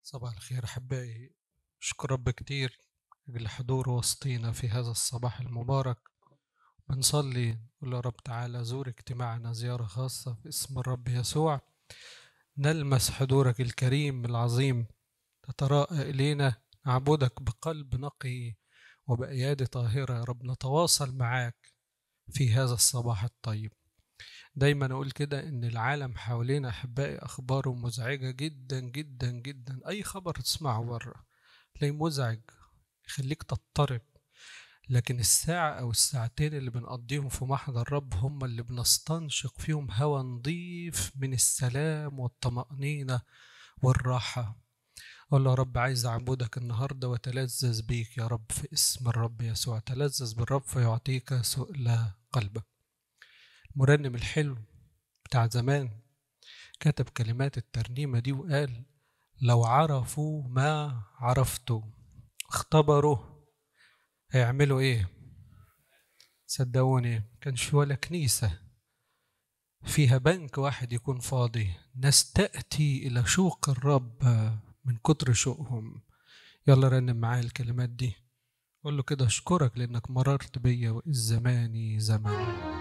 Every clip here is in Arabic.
صباح الخير أحبائي. أشكر رب كتير أجل حضوره وسطينا في هذا الصباح المبارك. بنصلي نقول يا رب تعالى زور اجتماعنا زيارة خاصة في اسم الرب يسوع، نلمس حضورك الكريم العظيم، تتراءى إلينا، نعبدك بقلب نقي وبأيادي طاهرة. يا رب نتواصل معاك في هذا الصباح الطيب. دايما أقول كده إن العالم حوالينا أحبائي أخباره مزعجة جدا جدا جدا. أي خبر تسمعه بره تلاقيه مزعج يخليك تضطرب، لكن الساعة أو الساعتين اللي بنقضيهم في محضر الرب هم اللي بنستنشق فيهم هوا نظيف من السلام والطمأنينة والراحة. أقول له يا رب عايز أعبدك النهاردة وتلذذ بيك يا رب في اسم الرب يسوع. تلذذ بالرب فيعطيك سؤل قلبك. المرنم الحلو بتاع زمان كتب كلمات الترنيمة دي وقال: لو عرفوا ما عرفتوا اختبروا هيعملوا ايه؟ صدقوني كانش ولا كنيسة فيها بنك واحد يكون فاضي. ناس تأتي إلى شوق الرب من كتر شوقهم. يلا رنم معايا الكلمات دي، قول له كده: أشكرك لأنك مررت بيا وإذ زماني زمن.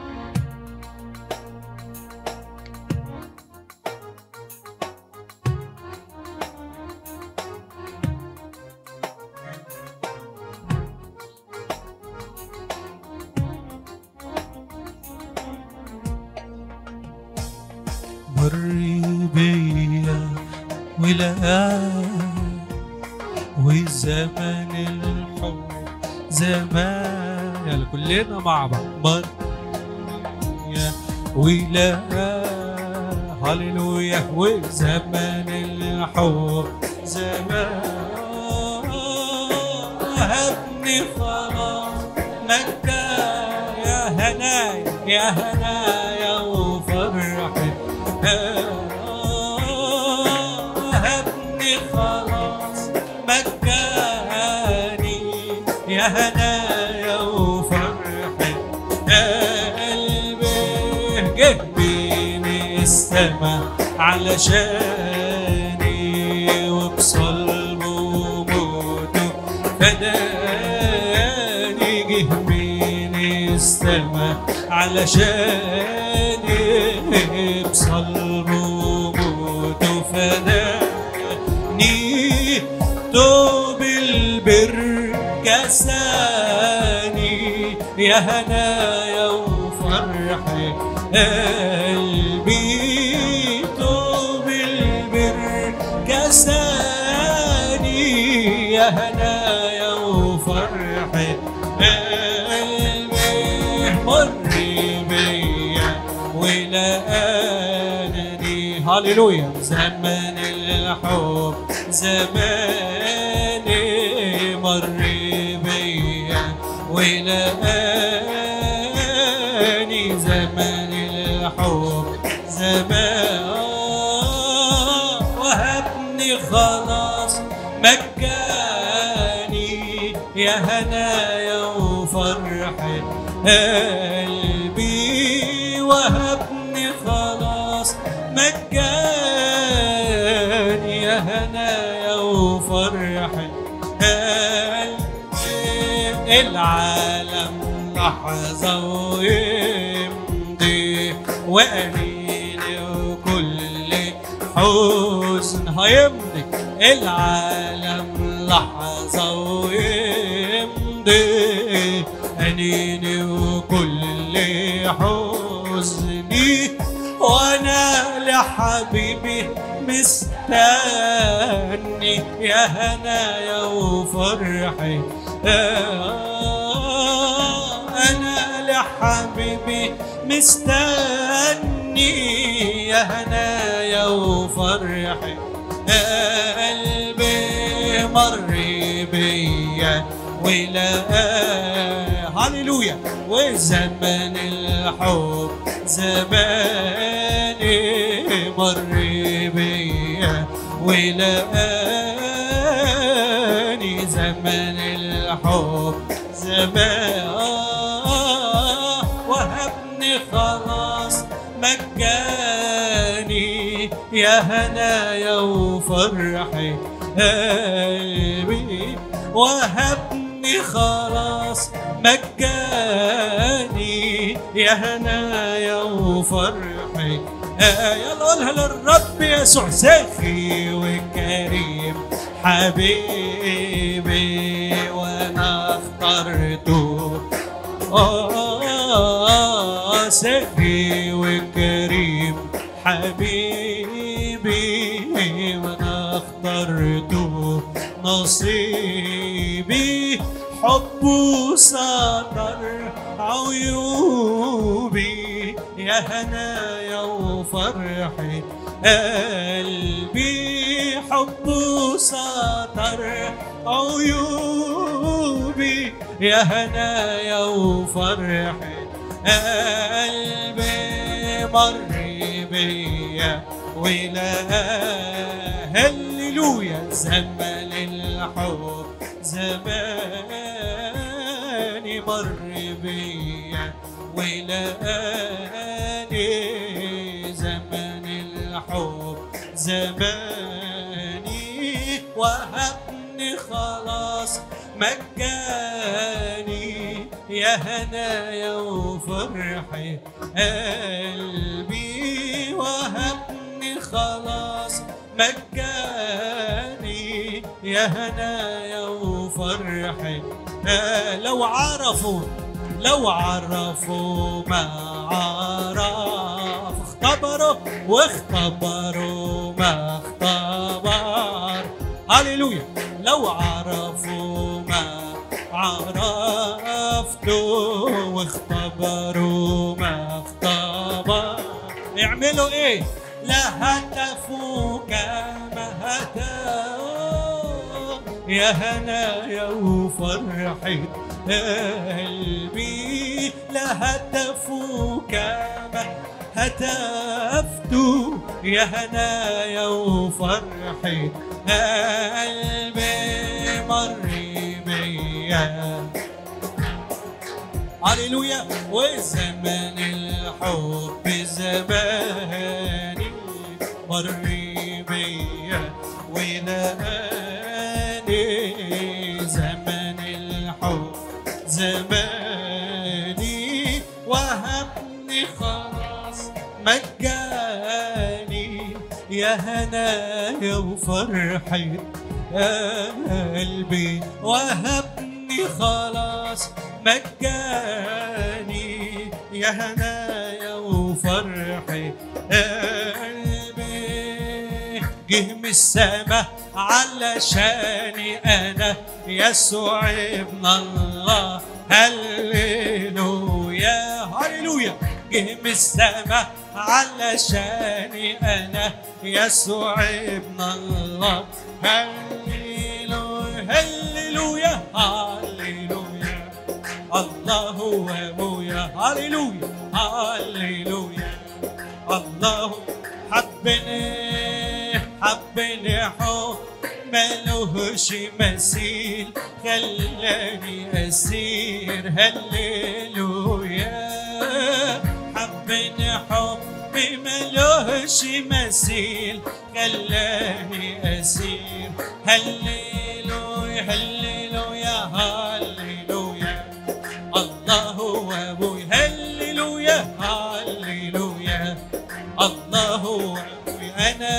مر بيا ولقاك وزمن الحب زمان. يلا كلنا مع بعض. مر بيا ولقاك هللويا وزمن الحب زمان. هبني خلاص مجدا يا هنايا يا هنايا وفرحة. هبني خلاص مجاني يا هنايا وفرحة قلبي. جه من السما علشاني وبصلبه وموته فداني. جه من السما علشاني بصلبه وموته فداني. توب البر كساني يا هنايا وفرحة قلبي. توب البر كساني يا هنايا وفرحة قلبي. مر بيا ولقاني هللويا زمن الحب زماني. مر بيا ولقاني زمن الحب زمان. وهبني خلاص مجاني يا هنايا وفرحة قلبي. وهبني خلاص مجاني يا هنايا وفرحة قلبي. العالم لحظة ويمضي وقليل وكل حزن هيمضي. العالم لحظة ويمضي أنيني وكل حزني. وأنا لحبيبي مستني يا هنايا وفرحي. أنا لحبيبي مستني يا هنايا وفرحي قلبي. مر بيا ولقاني هللويا وزمن الحب زماني. مر بيا ولقاني زمن الحب زمان. وهبني خلاص مجاني يا هنايا وفرحة قلبي، وهبني خلاص مجاني، يا هنايا وفرحة. يلا قولها للرب يسوع، سخي وكريم حبيبي وانا اخترته، سخي وكريم حبيبي وانا اخترته، نصيبي حبه ستر عيوبي، يا هنايا وفرحة قلبي، حبه ستر عيوبي، يا هنايا وفرحة قلبي، مر بيا ولا هللويا، زمن الحب زماني، مر بيا ولقاني، زمن الحب زماني، وهبني خلاص مجاني، يا هنايا وفرحة قلبي، وهبني خلاص مجاني، يا هنايا وفرحة. لو عرفوا ما عرف، اختبروا واختبروا ما اختبر، هللويا. لو عرفوا ما عرفت واختبروا ما اختبر، يعملوا ايه؟ لهتفوا كما هتفوا، يا هنايا وفرحة قلبي، لهتفوا كما هتفت، يا هنايا وفرحة قلبي، مر بيا هللويا، وزمن الحب زماني، مر بيا ولقاني، زمن الحب زماني، وهبني خلاص مجاني، يا هنايا وفرحة قلبي، وهبني خلاص مجاني، يا هنايا وفرحة قلبي، جه من السما علشاني أنا، يسوع ابن الله، هللويا هللويا، جه من السما علشاني أنا، يسوع ابن الله، هللويا هللويا هللويا، الله هو أبويا، هللويا هللويا، الله حبني حب ملوش مثيل، خلاني أسير، هللويا، حبني حب ملوش مثيل، خلاني أسير، هللويا هللويا هللويا، الله هو أبوي، هللويا هللويا، الله هو أبوي، أنا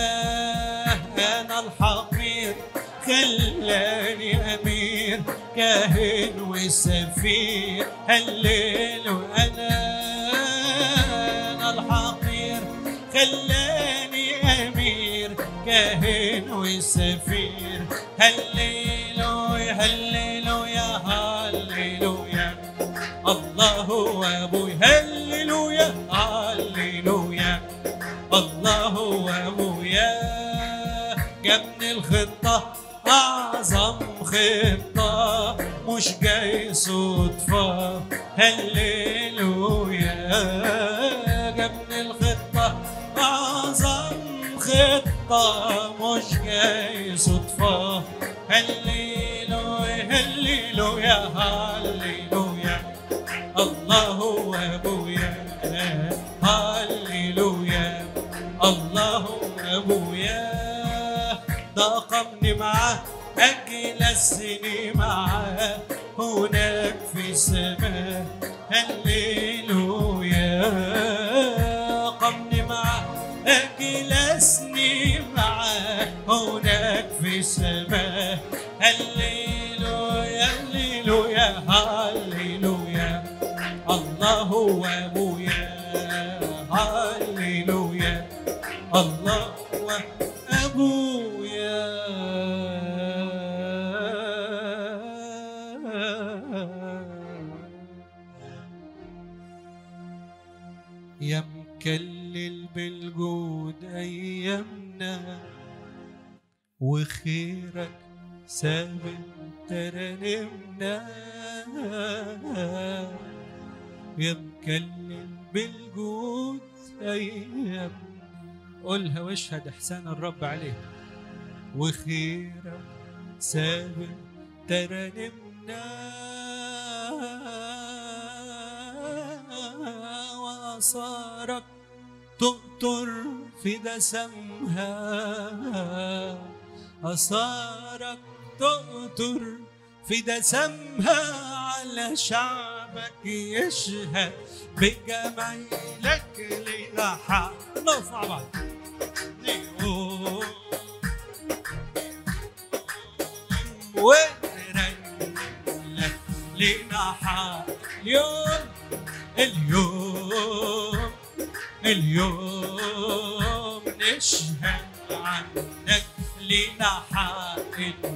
الحقير، خلاني أمير، كاهن وسفير، هللويا، أنا الحقير، خلاني أمير، كاهن وسفير، هللويا هللويا هللويا، الله هو أبوي، هللويا هللويا، الله هو أبويا، جابني الخطة أعظم خطة، مش جاي صدفة، هللويا، جابني الخطة أعظم خطة، مش جاي صدفة، هللويا هللويا هللويا، الله هو أبويا، هللويا، الله هو أبويا هللويا الله أبويا يا مكلل بالجود أيامنا وخيرك سابق ترنمنا يا مكلل بالجود أيامنا قولها واشهد إحسان الرب عليك وخيرك سابق ترنمنا وآثارك تقطر في دسمها آثارك تقطر في دسمها على شعبك يشهد بجمالك لنا حق نقف مع بعض ونرنم لك لنا حق اليوم نشهد عنك لنا حق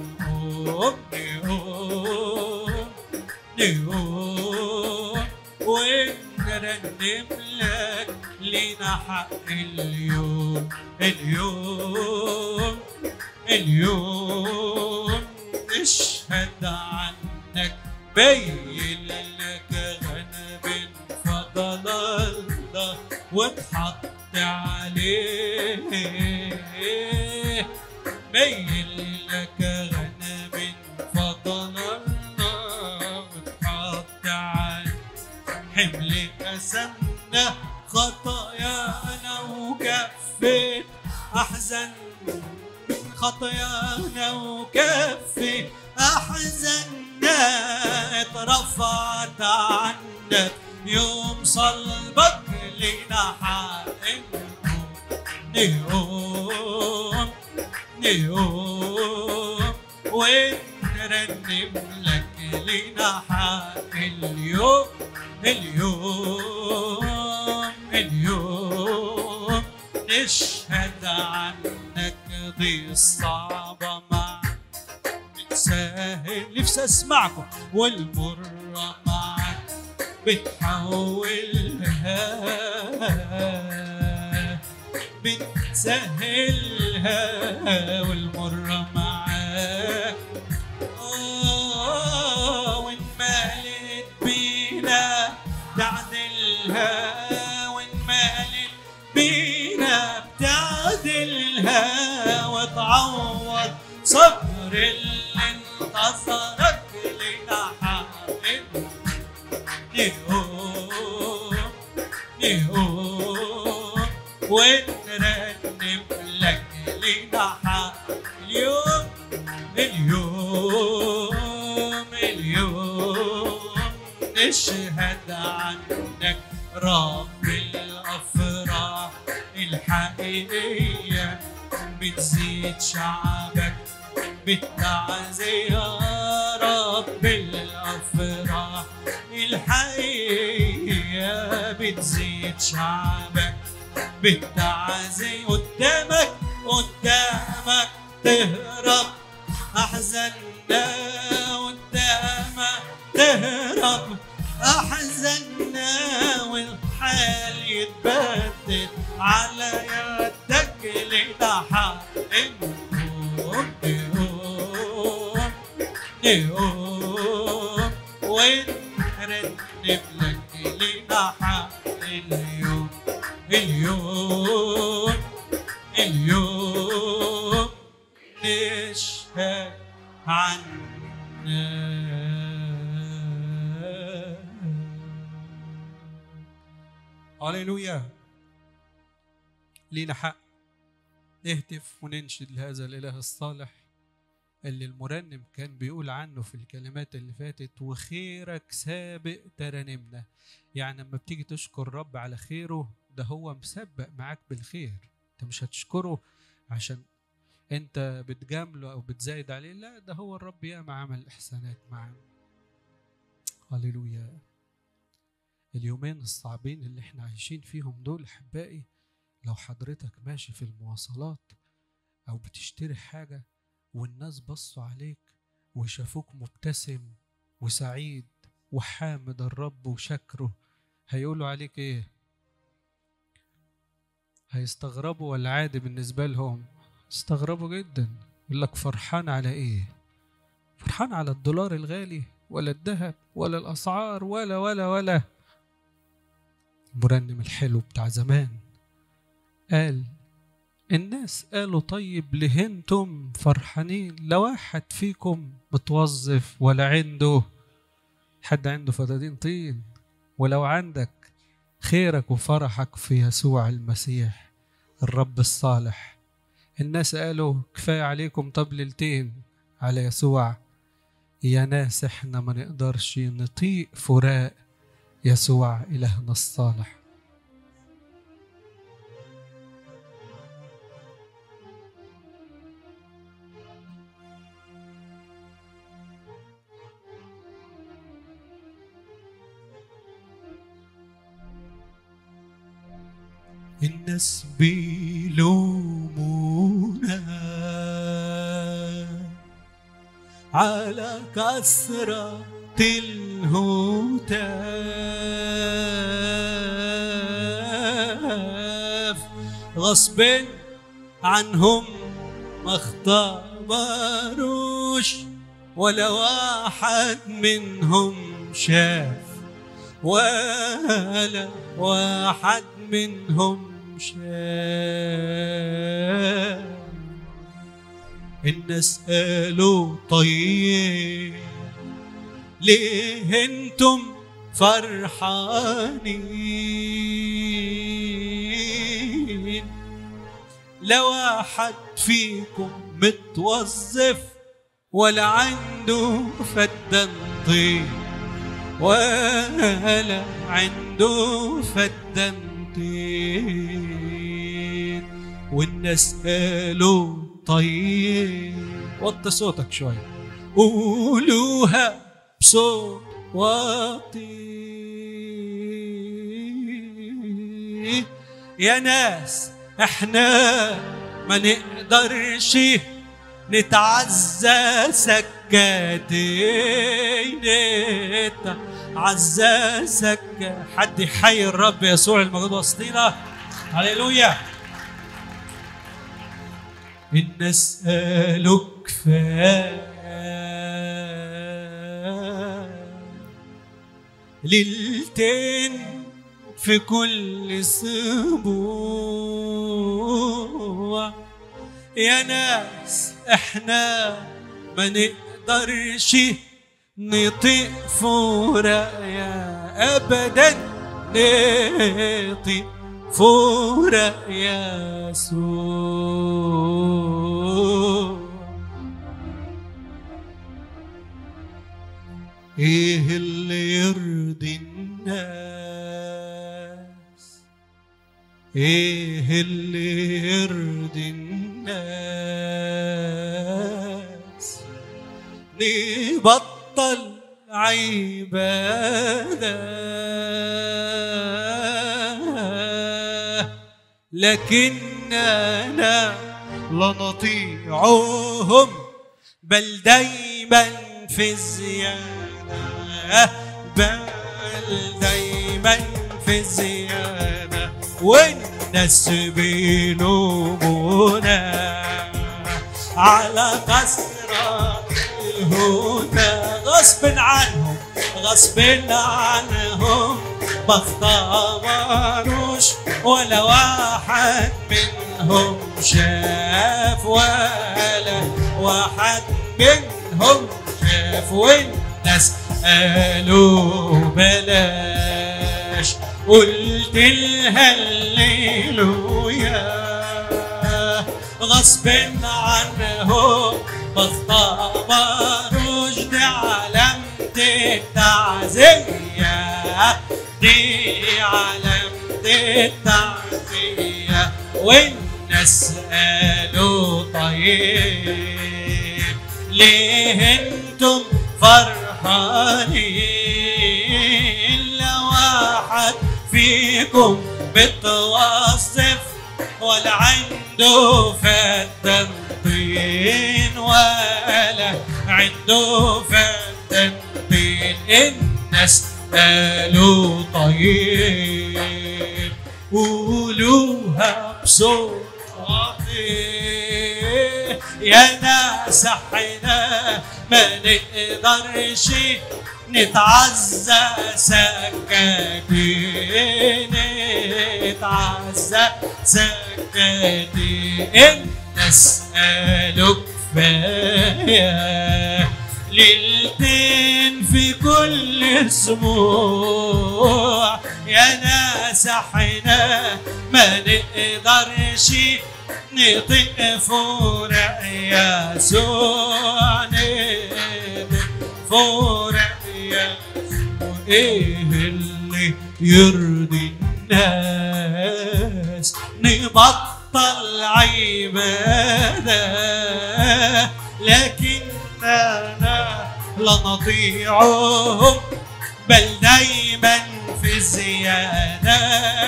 نقوم ونرنم لك لنا حق اليوم نشهد عنك بين لك غنم فضل الله واتحط عليه بين لك غنم فضل الله واتحط عليه حمل أسمنا خطايانا وكفت أحزن خطايانا وكفت أحزننا اترفعت عنك يوم صلبك لنا حق نقوم ونرنم لك لنا حق اليوم نشهد عنك دي الصعبة معك بتسهل نفسي اسمعكم والمرة معك بتحولها بتسهلها والمرة معك وإن مالت بينا تعدلها وإن مالت بينا بتعدلها وتعوض صبر اللي انتصرك لنا حق نقوم ونرنم لك لنا حق اليوم نشهد عنك رب الأفراح الحقيقية بتزيد شعبك بالتعزية يا رب الأفراح الحقيقية بتزيد شعبك بالتعزية قدامك تهرب أحزننا قدامك تهرب أحزننا والحال يتبدل على يدك لنا حق نقوم ونرنم لك لنا حق اليوم نشهد عنك هللويا لينا حق نهتف وننشد لهذا الإله الصالح اللي المرنم كان بيقول عنه في الكلمات اللي فاتت وخيرك سابق ترنمنا. يعني لما بتيجي تشكر رب على خيره ده هو مسبق معاك بالخير، انت مش هتشكره عشان انت بتجامله او بتزايد عليه، لا ده هو الرب ياما عمل احسانات معاه. هللويا. اليومين الصعبين اللي احنا عايشين فيهم دول أحبائي، لو حضرتك ماشي في المواصلات أو بتشتري حاجة والناس بصوا عليك وشافوك مبتسم وسعيد وحامد الرب وشكره، هيقولوا عليك ايه؟ هيستغربوا ولا عادي بالنسبة لهم؟ استغربوا جدا. يقول لك فرحان على ايه؟ فرحان على الدولار الغالي ولا الذهب ولا الأسعار ولا المرنم الحلو بتاع زمان قال الناس قالوا طيب ليه انتم فرحانين؟ لا واحد فيكم متوظف ولا عنده حد عنده فدادين طين، ولو عندك خيرك وفرحك في يسوع المسيح الرب الصالح. الناس قالوا كفاية عليكم طب ليلتين على يسوع، يا ناس احنا ما نقدرش نطيق فراق يسوع إلهنا الصالح. الناس بيلومونا على كثرة الهتاف، غصب عنهم ما اختبروش ولا واحد منهم شاف، ولا واحد منهم شاف. الناس قالوا طيب ليه انتم فرحانين؟ لا واحد فيكم متوظف ولا عنده فدان طين، ولا عنده فدان طين. والناس قالوا طيب، وطي صوتك شوية، قولوها بصوت واطي، يا ناس احنا ما نقدرش نتعزى سكاتين، نتعزى سكة. حد يحيي الرب يسوع الموجود وسطينا، هللويا. الناس قالوا كفاية ليلتين في كل اسبوع، يا ناس احنا ما نقدرش نطيق فراق ابدا، نطيق فراق يسوع. ايه اللي يرضي الناس؟ ايه اللي يرضي الناس؟ نبطل عبادة لكننا لا نطيعهم، بل دايما في الزيادة، بل دايما في الزيادة. والناس بيلومونا على كثرة الهدى، غصب عنهم غصب عنهم ما اختبروش ولا واحد منهم شاف، ولا واحد منهم شاف. والناس قالوا بلاش، قلت الهللويا، غصب عنهم ما اختبروش. دي علامة التعزية، دي علامة التعزية. والناس قالوا طيب ليه انتم فرحانين؟ لا واحد فيكم متوصف ولا عنده فدان طين ولا عنده فدان طين. الناس قالوا طيب قولوها بصوت واطي، يا ناس احنا ما نقدرش نتعزى سكاكين، نتعزى سكاكين. الناس قالوا كفاية ليلتين في كل اسبوع، يا ناس احنا ما نقدرش نطق فورق يسوع، نطق فورق يسوع. ايه اللي يرضي الناس؟ نبطل عبادة، لكننا لا نطيعهم بل دايما في الزيادة،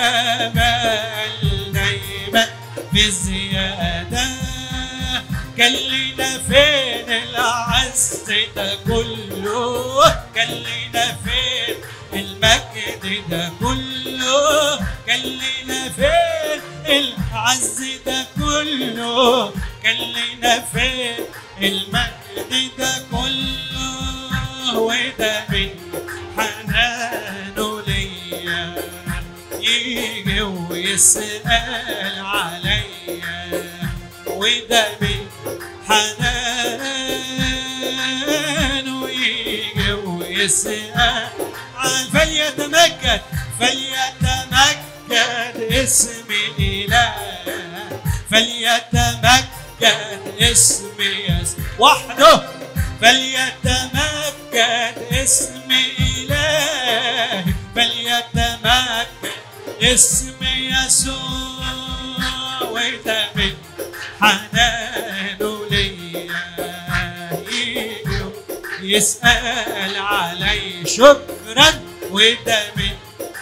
بل دايما في الزيادة. كان لنا فين العز ده كله؟ كان لنا فين المجد ده كله؟ كان لنا فين العز ده كله؟ كان لنا فين المجد ده كله؟ وده من حنانه ليا يجي ويسأل عليا، وده من حنانه يجي ويسأل. فليتمجد فليتمجد اسم الإله، فليتمجد اسم يسوع وحده، فليتمجد اسم إله، فليتمجد اسم يسوع. وده من حنانه ليا يجي يسأل علي شكرا، وده من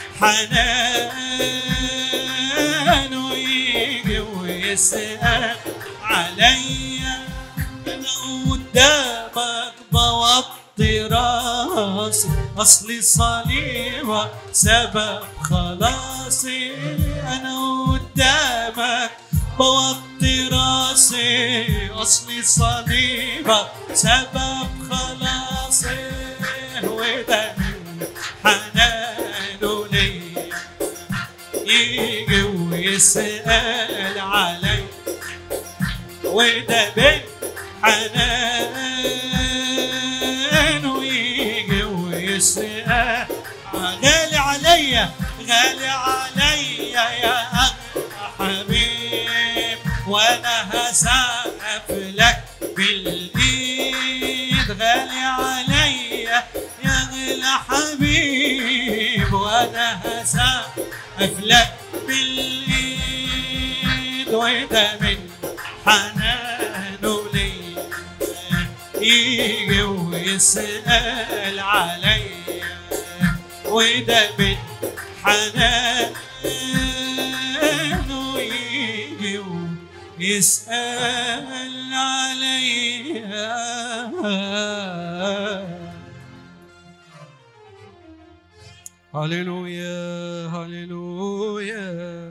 حنانه يجي ويسأل عليا. أنا قدامك بوطي راسي، أصلي صليبك سبب خلاصي. أنا قدامك بوطي راسي، أصلي صليبك سبب خلاصي. وده من حنانه ليا يجي ويسأل علي، وده من حنانه يجي ويسأل. غالي عليا غالي عليا يا أغلى حبيب، وأنا هسقف لك بالإيد. غالي عليا يا أغلى حبيب، وأنا هسقف لك بالإيد. وده من حنانه ليا يجي ويسأل عليا، وده من حنانه يجي ويسأل عليا. هللويا هللويا،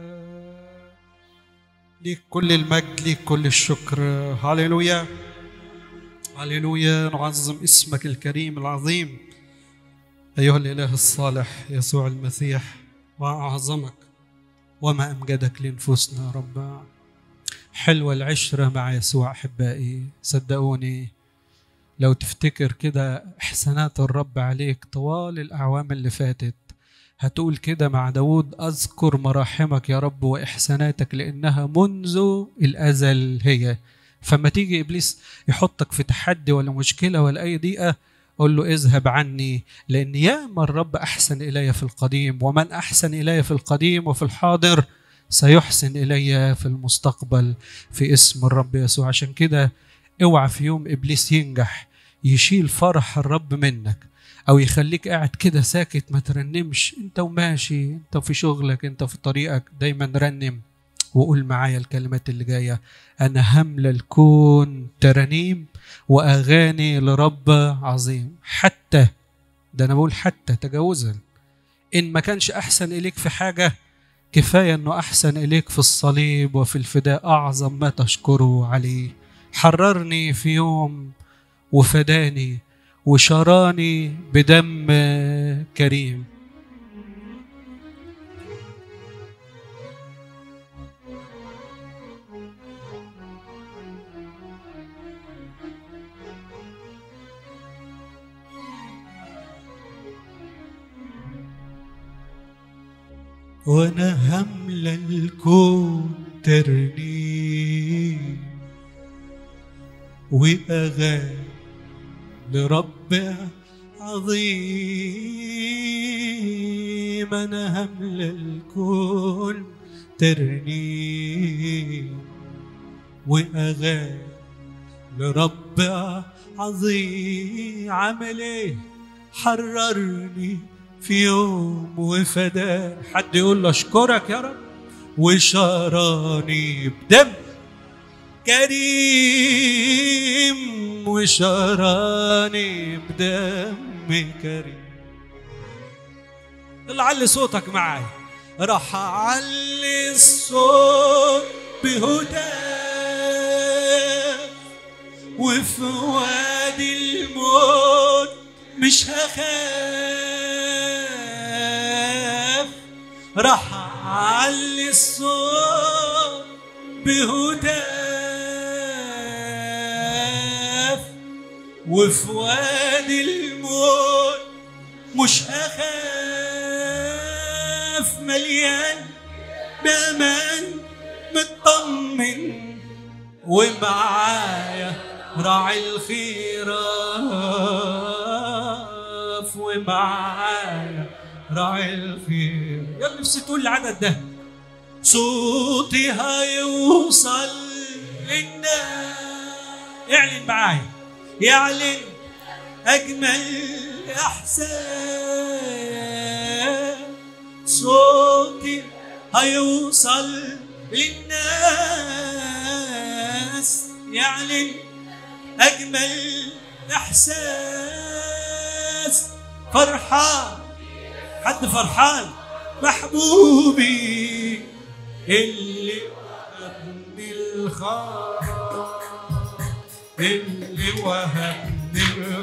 ليك كل المجد، ليك كل الشكر. هللويا هللويا. نعظم اسمك الكريم العظيم أيها الإله الصالح يسوع المسيح، وأعظمك وما أمجدك لنفوسنا. رب حلوة العشرة مع يسوع أحبائي. صدقوني لو تفتكر كده إحسانات الرب عليك طوال الأعوام اللي فاتت، هتقول كده مع داود: أذكر مراحمك يا رب وإحساناتك لأنها منذ الأزل هي. فما تيجي إبليس يحطك في تحدي ولا مشكلة ولا أي ضيقة، قل له: اذهب عني، لأن ياما الرب أحسن إلي في القديم، ومن أحسن إلي في القديم وفي الحاضر سيحسن إلي في المستقبل في اسم الرب يسوع. عشان كده اوعى في يوم إبليس ينجح يشيل فرح الرب منك، أو يخليك قاعد كده ساكت ما ترنمش، أنت وماشي، أنت في شغلك، أنت في طريقك، دايما رنم وقول معايا الكلمات اللي جاية: أنا هملى الكون ترانيم وأغاني لرب عظيم. حتى ده أنا بقول حتى تجاوزا، إن ما كانش أحسن إليك في حاجة، كفاية أنه أحسن إليك في الصليب وفي الفداء أعظم ما تشكره عليه. حررني في يوم وفداني وشراني بدم كريم. وانا هملى الكون ترنيم واغاني لرب عظيم. انا هملى الكون ترنيم واغاني لرب عظيم. عمل ايه؟ حررني في يوم وفدان. حد يقول له اشكرك يا رب. وشراني بدم كريم، وشراني بدم كريم. يلا علي صوتك معايا. راح اعلي الصوت بهتاف، وفي وادي الموت مش هخاف. راح اعلي الصوت بهتاف، وفي وادي الموت مش هخاف. مليان بامان مطمن، ومعايا راعي الخراف، ومعايا راعي الخير. يلا نفسي تقول العدد ده. صوتي هيوصل للناس. اعلن معايا. يعلن أجمل إحساس. صوتي هيوصل للناس. يعلن أجمل إحساس. فرحان. حد فرحان؟ محبوبي اللي وهبني الخلاص، اللي وهبني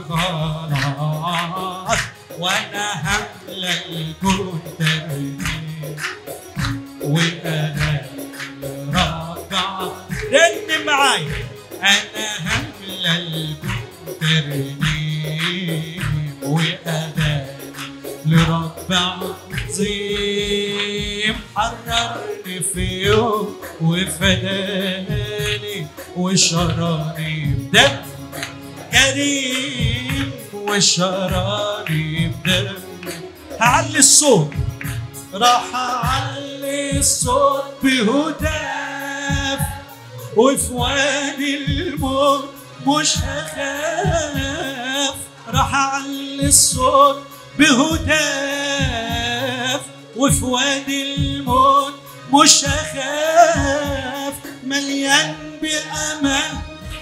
الخلاص. وانا هملى الكون ترنيم وانا راجع. رن معايا. انا هملى الكون ترنيم وانا لرب عظيم. حررني في يوم وفداني وشراني بدم كريم، وشراني بدم. هعلي الصوت. راح اعلي الصوت بهتاف، وفي وادي الموت مش هخاف. راح اعلي الصوت بهتاف، وفي وادي الموت مش هخاف. مليان بأمان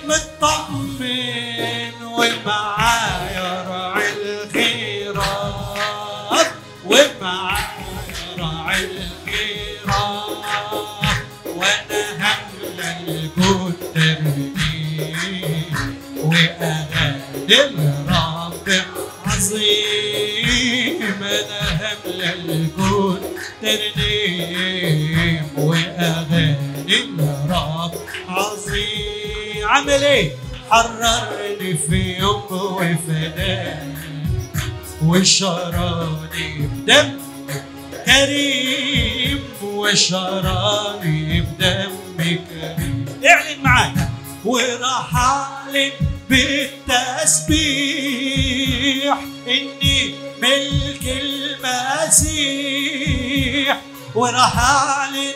مطمن، ومعايا راعي الخيرات، ومعايا راعي الخيرات. وانا هملى الكون ترنيم واغاني الرب عظيم. انا هملى الكون ترنيم واغاني الرب عظيم. عمل ايه؟ حررني في يوم وفداني وشراني بدم كريم، وشراني بدم كريم. اعلن معايا. وراح اعلن بالتسبيح اني ملك المسيح. وراح اعلن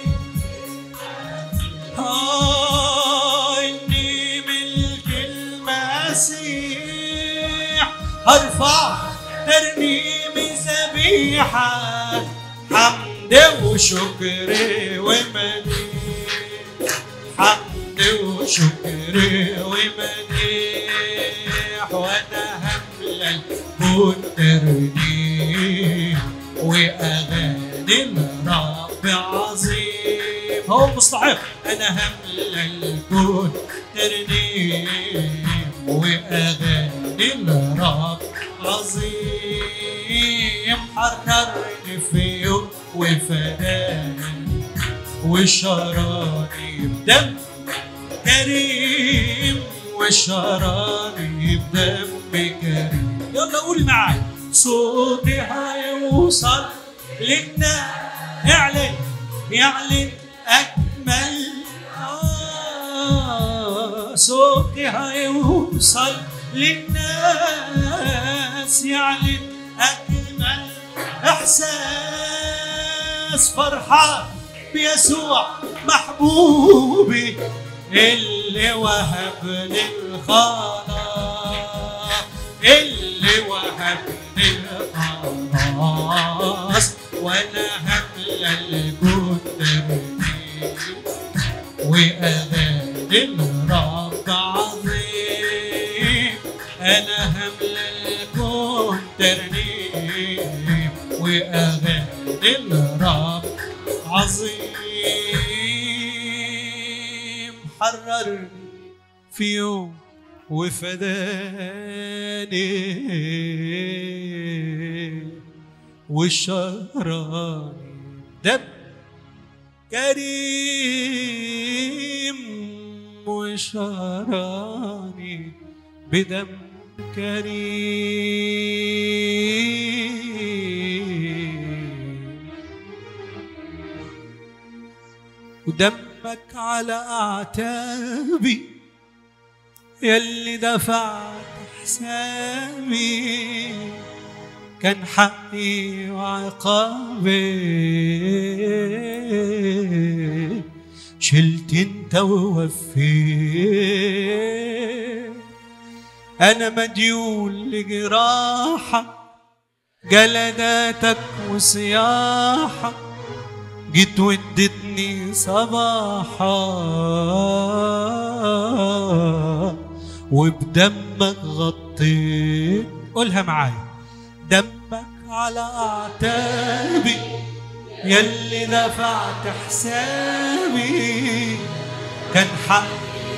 اني ملك المسيح. هرفع ترنيمي ذبيحة حمد وشكر ومديح، حمد وشكر ومديح، وانا هملى الكون ترنيم واغاني الرب عظيم. هو مستحق. انا هملى الكون ترنيم واغاني الرب عظيم، حررني في يوم وفداني وشراني بدم كريم، وشراني بدم كريم. يلا قول معايا. صوتي هيوصل للناس، اعلن يعلن اجمل، صوتي هيوصل للناس يعلن اجمل احساس، فرحان بيسوع محبوبي اللي وهبني الخلاص، اللي وهبني الخلاص، وانا هملى الكون ترنيم واغاني الرب عظيم، انا هملى الكون ترنيم واغاني الرب عظيم، حررني في يوم وفداني وشراني دم كريم، وشراني بدم كريم، ودمك على أعتابي يلي دفعت حسابي، كان حقي وعقابي، شلت انت ووفيت، انا مديون لجراحك جلداتك وصياحك، جيت ودتني صباحا وبدمك غطيت. قولها معايا. دمك على أعتابي يلي دفعت حسابي، كان حق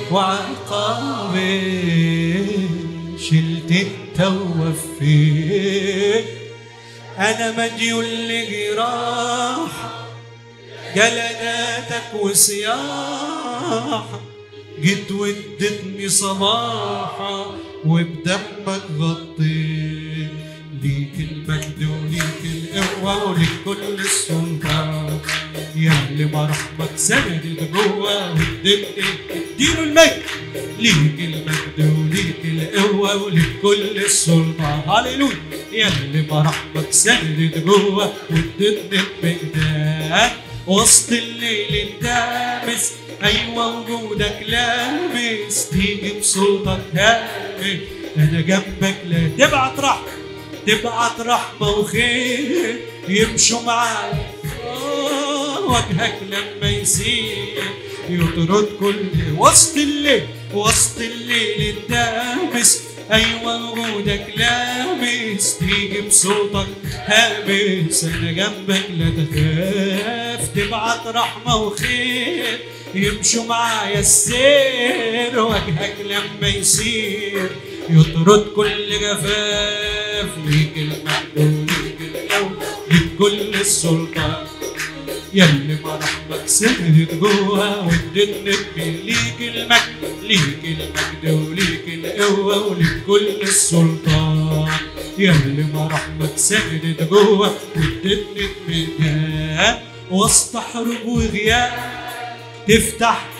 وعقابي، شلت انت ووفيت، انا مديون لجراحك جلداتك وصياحك، جيت ودتني صباحا وبدمك غطيت، ليك المجد وليك القوة وليك كل السلطان، ياللي مرحمك سند جوا واديتني اديله المجد، ليك المجد وليك القوة وليك كل السلطان. هاليلويا. ياللي مرحمك سند جوا واديتني بإيدك وسط الليل الدامس، أيوة وجودك لامس، تيجي بصوتك هامس، أنا جنبك لا تبعت رحمة، تبعت رحمة وخير يمشوا معاك، وجهك لما يسير يطرد كل وسط الليل، وسط الليل الدامس، أيوة وجودك لامس، تيجي بصوتك هامس، أنا جنبك لا تخاف، تبعت رحمة وخير يمشوا معايا السير، وجهك لما يسير يطرد كل جفاف، ليك المجد وليك القوة ليك كل السلطان، ياللي مرحمك سهرت جوا وادتني ليك المجد، ليك المجد وليك القوة وليك كل السلطان، ياللي مرحمك سهرت جوا وادتني بمجد، وسط حروب وغياب تفتح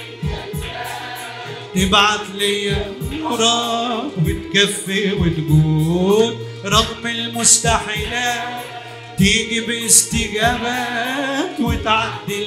تبعت ليا وراك وتكفي وتقول رغم المستحيلات، تيجي باستجابات وتعدي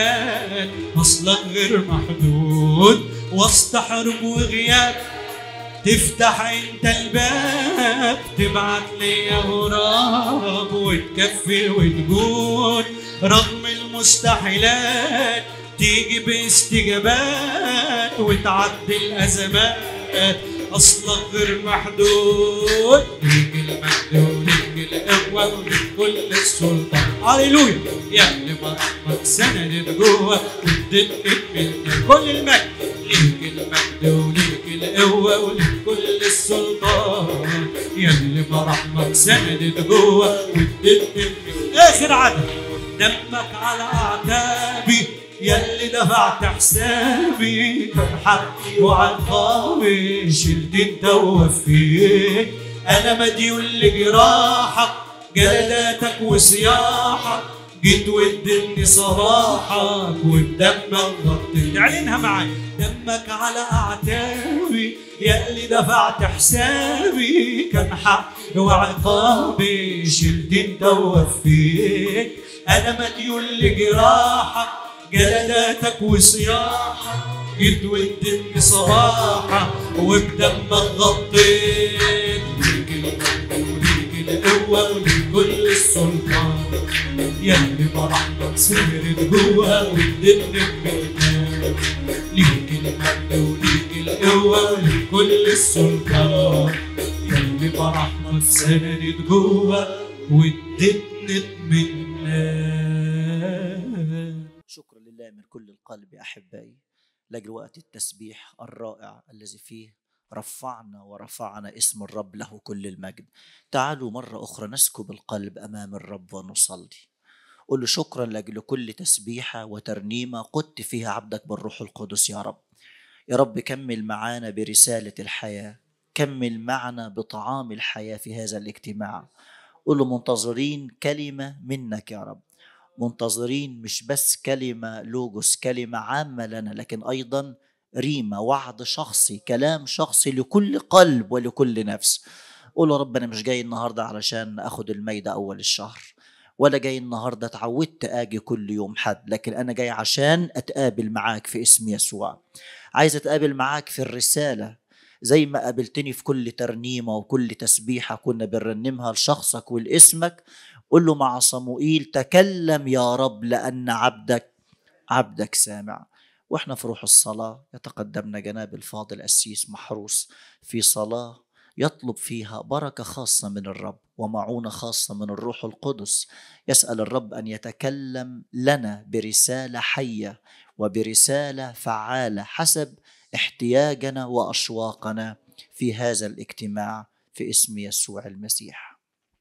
الأزمات، أصلك غير محدود، وسط حرب وغياب تفتح انت الباب، تبعت لي غراب وتكفي وتقول رغم المستحيلات، تيجي باستجابات وتعدي الازمات، اصلك غير محدود. ليك المجد وليك القوه وليك كل السلطه. هللويا. يا اللي مرحمك سندت جوه واديتك من كل المجد. ليك المجد وليك القوه وليك كل السلطان. يا اللي مرحمك سندت جوه واديتك من اخر عدد. دمك على اعتابي ياللي دفعت حسابي، كان حقي وعقابي شلت انت ووفيت. انا مديون لجراحك جلداتك وصياحك، جيت واديتني صباحك وبدمك غطيت. اعلنها معايا. دمك على اعتابي ياللي دفعت حسابي، كان حقي وعقابي شلت انت ووفيت. انا مديون لجراحك جلداتك وصياحك، جيت واديتني صباحك وبدمك غطيت. ليك المجد وليك القوه وليك كل السلطان. ياللي برحمك سهرت جوه واديتني بمجدك. ليك المجد وليك القوه وليك كل السلطان. ياللي برحمك سهرت جوه واديتني بمجدك. شكرا لله من كل القلب يا أحبائي لأجل وقت التسبيح الرائع الذي فيه رفعنا ورفعنا اسم الرب له كل المجد. تعالوا مرة أخرى نسكب القلب أمام الرب ونصلي. قل له شكرا لأجل كل تسبيحة وترنيمة قدت فيها عبدك بالروح القدس يا رب. يا رب كمل معانا برسالة الحياة، كمل معنا بطعام الحياة في هذا الاجتماع. قل له منتظرين كلمة منك يا رب، منتظرين مش بس كلمة لوجوس كلمة عامة لنا، لكن أيضا ريمة وعد شخصي، كلام شخصي لكل قلب ولكل نفس. قول يا رب أنا مش جاي النهاردة علشان أخد الميدة أول الشهر، ولا جاي النهاردة اتعودت آجي كل يوم حد، لكن أنا جاي عشان أتقابل معاك في اسم يسوع. عايز أتقابل معاك في الرسالة زي ما قابلتني في كل ترنيمة وكل تسبيحة كنا بنرنمها لشخصك ولاسمك. قل له مع صموئيل تكلم يا رب لأن عبدك سامع. وإحنا في روح الصلاة يتقدمنا جناب الفاضل السيس محروس في صلاة يطلب فيها بركة خاصة من الرب ومعونة خاصة من الروح القدس. يسأل الرب أن يتكلم لنا برسالة حية وبرسالة فعالة حسب احتياجنا وأشواقنا في هذا الاجتماع في اسم يسوع المسيح.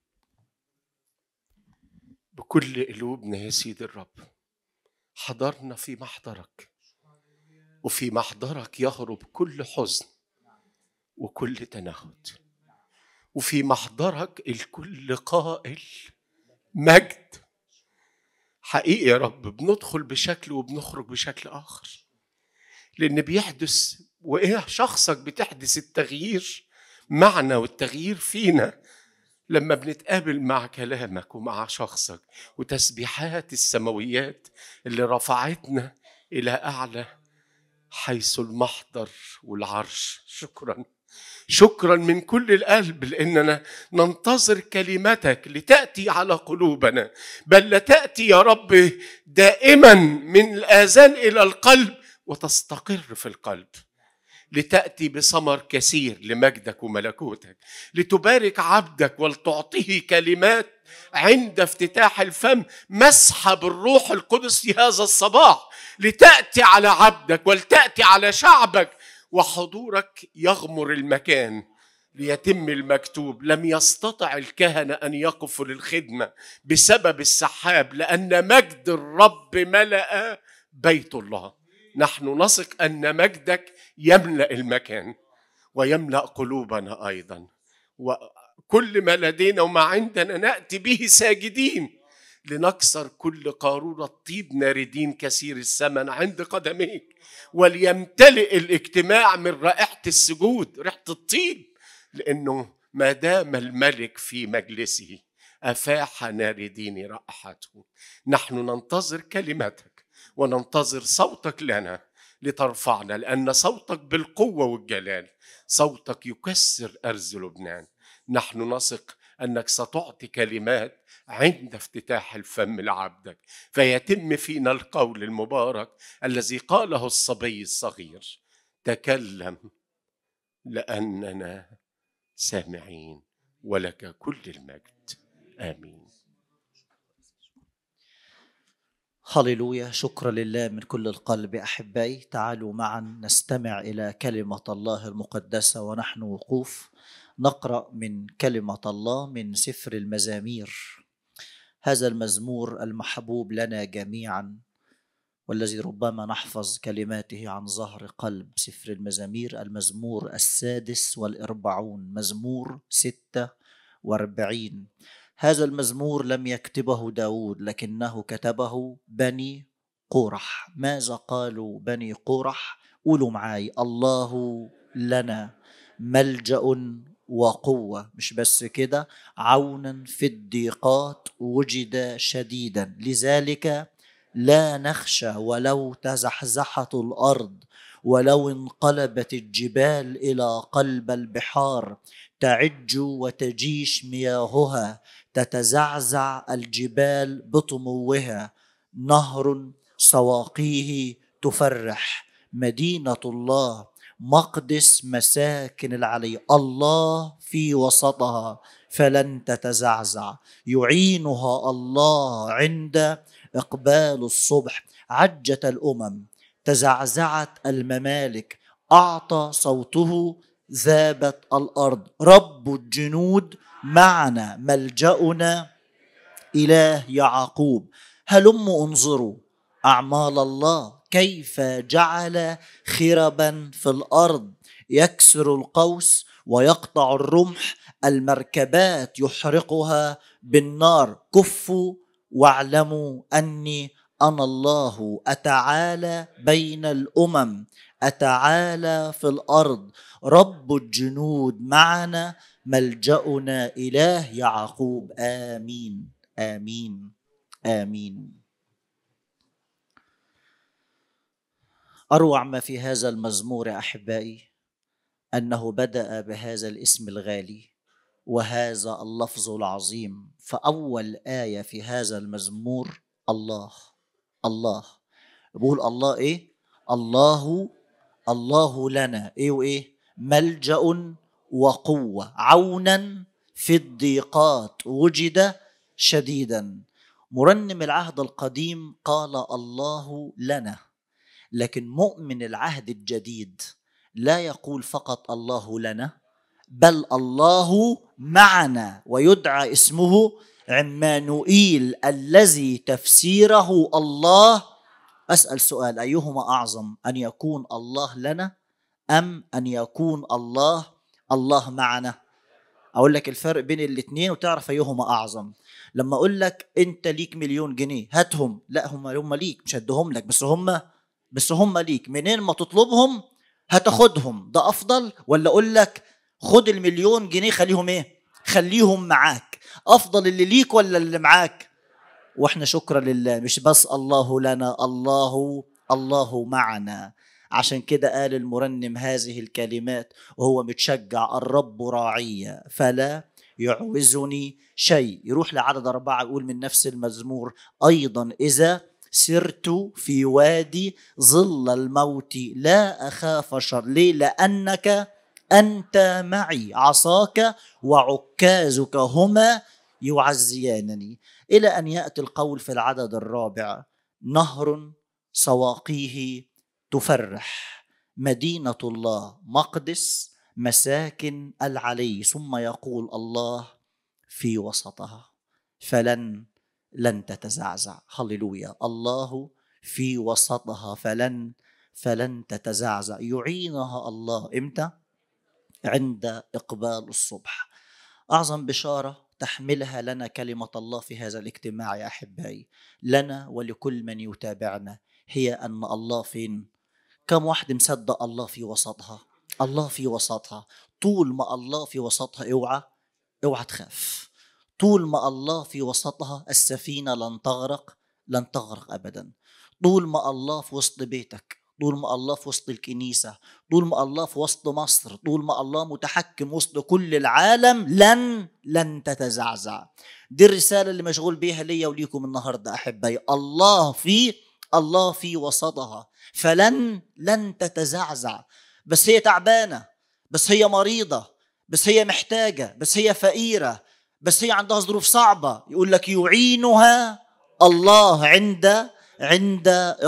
بكل قلوبنا يا سيد الرب حضرنا في محضرك، وفي محضرك يهرب كل حزن وكل تنهد، وفي محضرك الكل قائل مجد. حقيقي يا رب بندخل بشكل وبنخرج بشكل آخر، لأن بيحدث وإيه شخصك بتحدث التغيير معنا والتغيير فينا لما بنتقابل مع كلامك ومع شخصك وتسبيحات السماويات اللي رفعتنا إلى أعلى حيث المحضر والعرش. شكرا من كل القلب لأننا ننتظر كلمتك لتأتي على قلوبنا، بل لتأتي يا رب دائما من الآذان إلى القلب وتستقر في القلب، لتأتي بثمر كثير لمجدك وملكوتك، لتبارك عبدك ولتعطيه كلمات عند افتتاح الفم مسحة بالروح القدس في هذا الصباح، لتأتي على عبدك ولتأتي على شعبك وحضورك يغمر المكان ليتم المكتوب. لم يستطع الكهنة أن يقفوا للخدمة بسبب السحاب لأن مجد الرب ملأ بيت الله. نحن نثق أن مجدك يملأ المكان ويملأ قلوبنا أيضا، وكل ما لدينا وما عندنا نأتي به ساجدين لنكسر كل قارورة طيب ناردين كثير الثمن عند قدميك، وليمتلئ الاجتماع من رائحة السجود، ريحة الطيب، لأنه ما دام الملك في مجلسه أفاح ناردين رائحته. نحن ننتظر كلمتك وننتظر صوتك لنا لترفعنا، لأن صوتك بالقوة والجلال، صوتك يكسر أرز لبنان. نحن نثق أنك ستعطي كلمات عند افتتاح الفم لعبدك، فيتم فينا القول المبارك الذي قاله الصبي الصغير: تكلم لأننا سامعين، ولك كل المجد. آمين. هللويا. شكرا لله من كل القلب. أحبائي، تعالوا معا نستمع إلى كلمة الله المقدسة ونحن وقوف نقرأ من كلمة الله من سفر المزامير، هذا المزمور المحبوب لنا جميعا والذي ربما نحفظ كلماته عن ظهر قلب. سفر المزامير المزمور 46، مزمور 46. هذا المزمور لم يكتبه داود لكنه كتبه بني قورح. ماذا قالوا بني قورح؟ قولوا معاي: الله لنا ملجأ وقوة. مش بس كده، عونا في الضيقات وجد شديدا، لذلك لا نخشى ولو تزحزحت الأرض ولو انقلبت الجبال إلى قلب البحار، تعج وتجيش مياهها، تتزعزع الجبال بطموها، نهر سواقيه تفرح، مدينة الله مقدس مساكن العلي، الله في وسطها فلن تتزعزع، يعينها الله عند إقبال الصبح. عجت الأمم، تزعزعت الممالك، أعطى صوته ذابت الأرض. رب الجنود معنا ملجأنا إله يعقوب. هلموا انظروا أعمال الله، كيف جعل خربا في الأرض، يكسر القوس ويقطع الرمح، المركبات يحرقها بالنار. كفوا واعلموا أني أنا الله، أتعالى بين الأمم، أتعالى في الأرض. رب الجنود معنا ملجأنا إله يعقوب. آمين آمين آمين. أروع ما في هذا المزمور يا أحبائي أنه بدأ بهذا الاسم الغالي وهذا اللفظ العظيم. فأول آية في هذا المزمور الله. الله بقول الله إيه؟ الله لنا إيه وإيه؟ ملجأ وقوة، عونا في الضيقات وجد شديدا. مرنم العهد القديم قال الله لنا، لكن مؤمن العهد الجديد لا يقول فقط الله لنا، بل الله معنا، ويدعى اسمه عمانوئيل الذي تفسيره الله. أسأل سؤال: أيهما أعظم، أن يكون الله لنا أم أن يكون الله معنا؟ أقول لك الفرق بين الاثنين وتعرف أيهما أعظم. لما أقول لك أنت ليك 1,000,000 جنيه هاتهم، لا هم ليك، مش هدهم لك، بس هم ليك، منين ما تطلبهم هتاخدهم. ده أفضل ولا أقول لك خد 1,000,000 جنيه خليهم إيه؟ خليهم معاك. أفضل اللي ليك ولا اللي معاك؟ وإحنا شكرا لله مش بس الله لنا، الله معنا. عشان كده قال المرنم هذه الكلمات وهو متشجع: الرب راعي فلا يعوزني شيء. يروح لعدد 4 يقول من نفس المزمور أيضا: إذا سرت في وادي ظل الموت لا أخاف شر. ليه؟ لأنك أنت معي، عصاك وعكازك هما يعزيانني. إلى أن يأتي القول في العدد 4: نهر سواقيه تفرح، مدينة الله مقدس مساكن العلي. ثم يقول الله في وسطها فلن تتزعزع. هللويا. الله في وسطها فلن تتزعزع. يعينها الله إمتى؟ عند إقبال الصبح. أعظم بشارة تحملها لنا كلمة الله في هذا الاجتماع يا أحبائي، لنا ولكل من يتابعنا، هي أن الله فين؟ كم واحد مصدق الله في وسطها؟ الله في وسطها. طول ما الله في وسطها اوعى تخاف. طول ما الله في وسطها السفينة لن تغرق أبدا. طول ما الله في وسط بيتك، طول ما الله في وسط الكنيسة، طول ما الله في وسط مصر، طول ما الله متحكم وسط كل العالم، لن تتزعزع. دي الرسالة اللي مشغول بيها ليا وليكم النهاردة أحبائي. الله في وسطها، لن تتزعزع. بس هي تعبانة، بس هي مريضة، بس هي محتاجة، بس هي فقيرة، بس هي عندها ظروف صعبة. يقول لك يعينها الله عند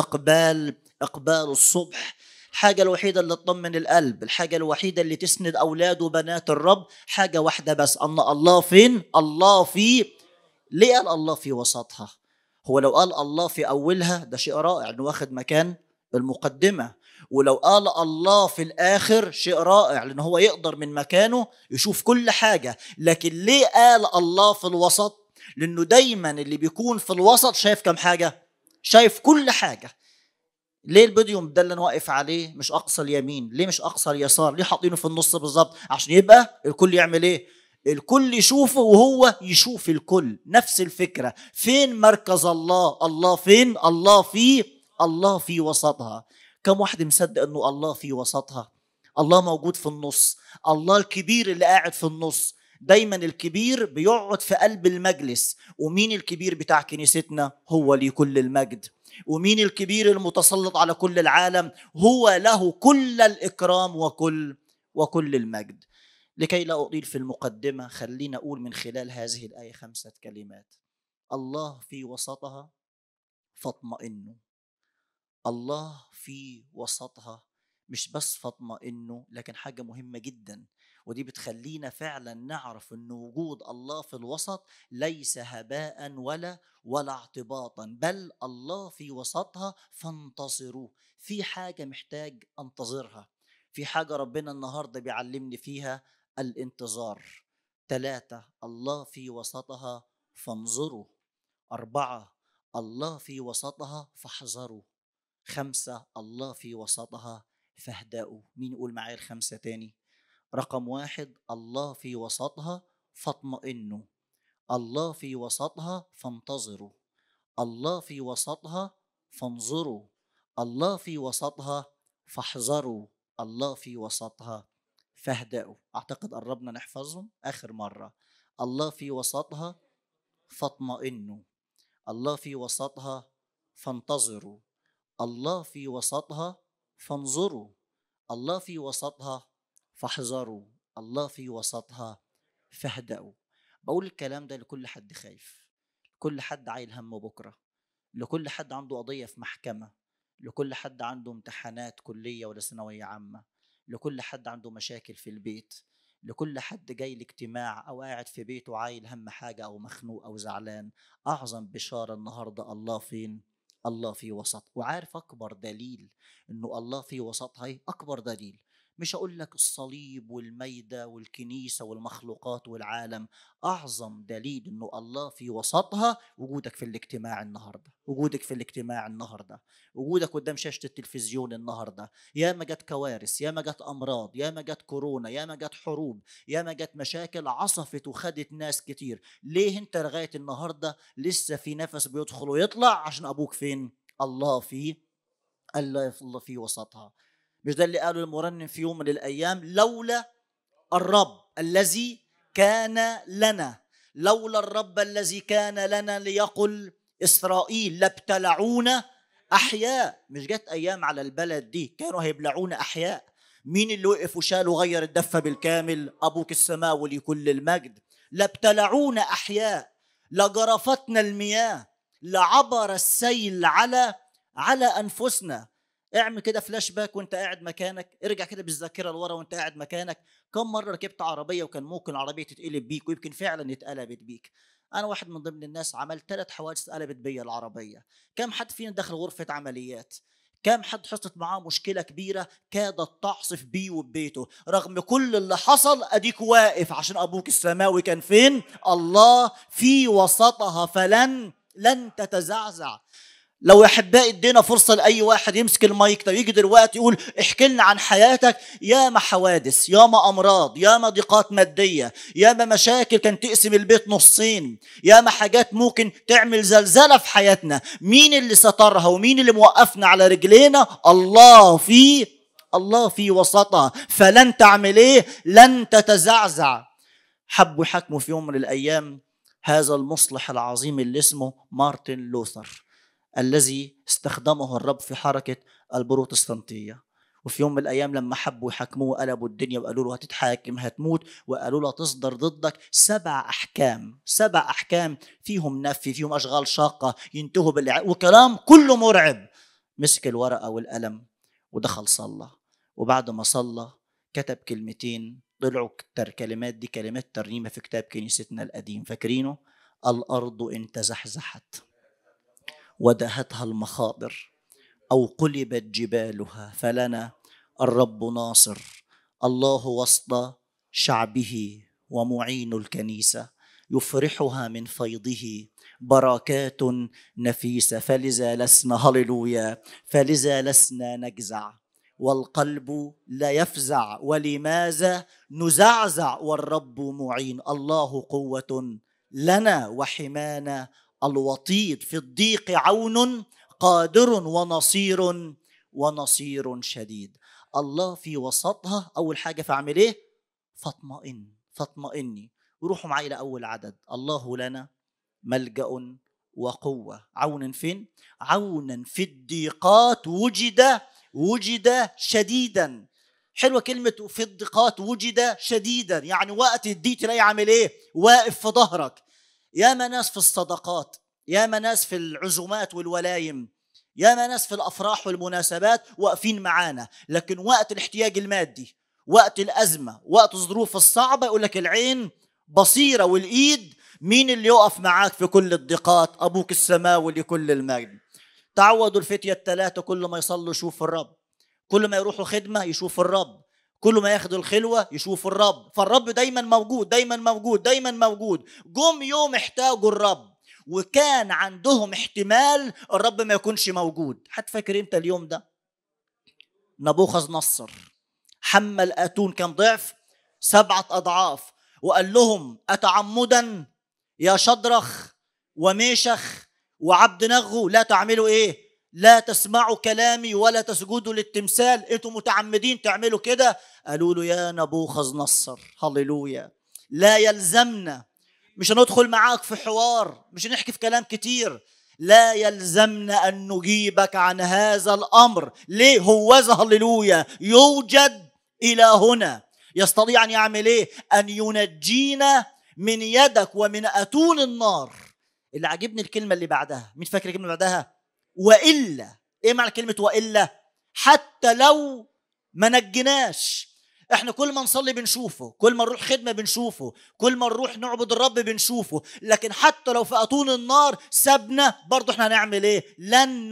إقبال الصبح. الحاجة الوحيدة اللي تطمن القلب، الحاجة الوحيدة اللي تسند أولاد وبنات الرب، حاجة واحدة بس، أن الله فين؟ الله في. ليه قال الله في وسطها؟ هو لو قال الله في أولها ده شيء رائع إنه واخد مكان المقدمة، ولو قال الله في الآخر شيء رائع لأنه هو يقدر من مكانه يشوف كل حاجة. لكن ليه قال الله في الوسط؟ لأنه دايما اللي بيكون في الوسط شايف كم حاجة؟ شايف كل حاجة. ليه البوديوم ده اللي انا واقف عليه مش اقصى اليمين؟ ليه مش اقصى اليسار؟ ليه حاطينه في النص بالظبط؟ عشان يبقى الكل يعمل ايه؟ الكل يشوفه وهو يشوف الكل. نفس الفكرة. فين مركز الله؟ الله فين؟ الله في وسطها. كم واحد مصدق انه الله في وسطها؟ الله موجود في النص، الله الكبير اللي قاعد في النص. دايما الكبير بيقعد في قلب المجلس. ومين الكبير بتاع كنيستنا؟ هو ليه كل المجد. ومين الكبير المتسلط على كل العالم؟ هو له كل الإكرام وكل المجد. لكي لا أطيل في المقدمة، خلينا أقول من خلال هذه الآية 5 كلمات: الله في وسطها فاطمئنوا. الله في وسطها، مش بس فاطمئنوا، لكن حاجة مهمة جدا، ودي بتخلينا فعلا نعرف أن وجود الله في الوسط ليس هباء ولا اعتباطا، بل الله في وسطها فانتظروا. في حاجة محتاج انتظرها، في حاجة ربنا النهاردة بيعلمني فيها الانتظار. 3 الله في وسطها فانظروا. 4 الله في وسطها فاحذروا. 5 الله في وسطها فاهدأوا. مين يقول معايا 5 تاني؟ رقم 1 الله في وسطها فاطمئنوا، الله في وسطها فانتظروا، الله في وسطها فانظروا، الله في وسطها فاحذروا، الله في وسطها فاهدأوا. أعتقد قربنا نحفظهم آخر مرة. الله في وسطها فاطمئنوا، الله في وسطها فانتظروا، الله في وسطها فانظروا، الله في وسطها فاحذروا، الله في وسطها فاهدأوا. بقول الكلام ده لكل حد خايف، لكل حد عايل هم بكرة، لكل حد عنده قضية في محكمة، لكل حد عنده امتحانات كلية ولا ثانوية عامة، لكل حد عنده مشاكل في البيت، لكل حد جاي الاجتماع أو قاعد في بيته عايل هم حاجة أو مخنوق أو زعلان. أعظم بشارة النهاردة: الله فين؟ الله في وسط. وعارف أكبر دليل إنه الله في وسطها؟ أكبر دليل مش هقول لك الصليب والميدة والكنيسة والمخلوقات والعالم، أعظم دليل إنه الله في وسطها وجودك في الاجتماع النهاردة، وجودك في الاجتماع النهاردة، وجودك قدام شاشة التلفزيون النهاردة. يا ما جت كوارث، يا ما جت أمراض، يا ما جت كورونا، يا ما جت حروب، يا ما جت مشاكل عصفت وخدت ناس كتير. ليه انت لغاية النهاردة لسه في نفس بيدخل ويطلع؟ عشان أبوك فين؟ الله في وسطها. مش ده اللي قاله المرنم في يوم من الأيام؟ لولا الرب الذي كان لنا، لولا الرب الذي كان لنا ليقل إسرائيل لابتلعونا أحياء. مش جت أيام على البلد دي كانوا هيبلعونا أحياء؟ مين اللي وقف وشال وغير الدفة بالكامل؟ أبوك السماوي لكل المجد. لابتلعونا أحياء، لجرفتنا المياه، لعبر السيل على أنفسنا. اعمل كده فلاش باك وانت قاعد مكانك، ارجع كده بالذاكره لورا وانت قاعد مكانك. كم مره ركبت عربيه وكان ممكن العربيه تتقلب بيك، ويمكن فعلا اتقلبت بيك؟ انا واحد من ضمن الناس عملت 3 حوادث قلبت بيا العربيه. كم حد فينا دخل غرفه عمليات؟ كم حد حصلت معاه مشكله كبيره كادت تعصف بيه وببيته؟ رغم كل اللي حصل اديك واقف عشان ابوك السماوي كان فين؟ الله في وسطها لن تتزعزع. لو يا احبائي ادينا فرصه لاي واحد يمسك المايك ده ويجي دلوقتي يقول احكي لنا عن حياتك، ياما حوادث، ياما امراض، ياما ضيقات ماديه، ياما مشاكل كان تقسم البيت نصين، ياما حاجات ممكن تعمل زلزله في حياتنا. مين اللي سترها ومين اللي موقفنا على رجلينا؟ الله في وسطها، فلن تعمل ايه؟ لن تتزعزع. حبوا يحكموا في يوم من الايام هذا المصلح العظيم اللي اسمه مارتن لوثر، الذي استخدمه الرب في حركة البروتستانتية. وفي يوم من الأيام لما حبوا يحكموه قلبوا الدنيا وقالوا له هتتحاكم هتموت، وقالوا له تصدر ضدك 7 أحكام فيهم نفي، فيهم أشغال شاقة ينتهوا وكلام كله مرعب. مسك الورقة والقلم ودخل صلى، وبعد ما صلى كتب كلمتين طلعوا كلمات دي كلمات ترنيمة في كتاب كنيستنا القديم، فاكرينه؟ الأرض إن تزحزحت ودهتها المخاضر أو قلبت جبالها فلنا الرب ناصر. الله وسط شعبه ومعين الكنيسة، يفرحها من فيضه بركات نفيسة. فلذا لسنا هللويا، فلذا لسنا نجزع والقلب لا يفزع. ولماذا نزعزع والرب معين؟ الله قوة لنا وحمانا الوطيد، في الضيق عون قادر ونصير شديد. الله في وسطها. أول حاجة فاعمل إيه؟ فاطمئني. وروحوا معي لأول عدد. الله لنا ملجأ وقوة. عونا فين؟ عونا في الضيقات وجد شديدا. حلوة كلمة في الضيقات وجد شديدا، يعني وقت الضيق تلاقي عامل إيه؟ واقف في ظهرك. ياما ناس في الصدقات، ياما ناس في العزومات والولايم، ياما ناس في الأفراح والمناسبات واقفين معانا، لكن وقت الاحتياج المادي، وقت الأزمة، وقت الظروف الصعبة يقول لك العين بصيرة والإيد. مين اللي يقف معاك في كل الضيقات؟ أبوك السماوي لكل المجد. تعودوا الفتية الثلاثة كل ما يصلوا يشوف الرب، كل ما يروحوا خدمة يشوف الرب، كل ما ياخدوا الخلوة يشوف الرب. فالرب دايما موجود دايما موجود دايما موجود. جم يوم احتاجوا الرب وكان عندهم احتمال الرب ما يكونش موجود. حد فاكر امتى اليوم ده؟ نبوخذ نصر حمل أتون كم ضعف؟ 7 أضعاف، وقال لهم أتعمدا يا شدرخ وميشخ وعبد نغو لا تعملوا ايه؟ لا تسمعوا كلامي ولا تسجدوا للتمثال. انتوا متعمدين تعملوا كده. قالوا له يا نبوخذ نصر هللويا لا يلزمنا، مش هندخل معاك في حوار، مش هنحكي في كلام كتير، لا يلزمنا أن نجيبك عن هذا الأمر. ليه؟ هوذا هللويا يوجد إلى هنا يستطيع أن يعمل إيه؟ أن ينجينا من يدك ومن أتون النار. اللي عجبني الكلمة اللي بعدها، مين فاكر الكلمة اللي بعدها؟ وإلا. إيه معنى كلمة وإلا؟ حتى لو ما نجناش. احنا كل ما نصلي بنشوفه، كل ما نروح خدمة بنشوفه، كل ما نروح نعبد الرب بنشوفه، لكن حتى لو في أتون النار سابنا برضو احنا هنعمل ايه؟ لن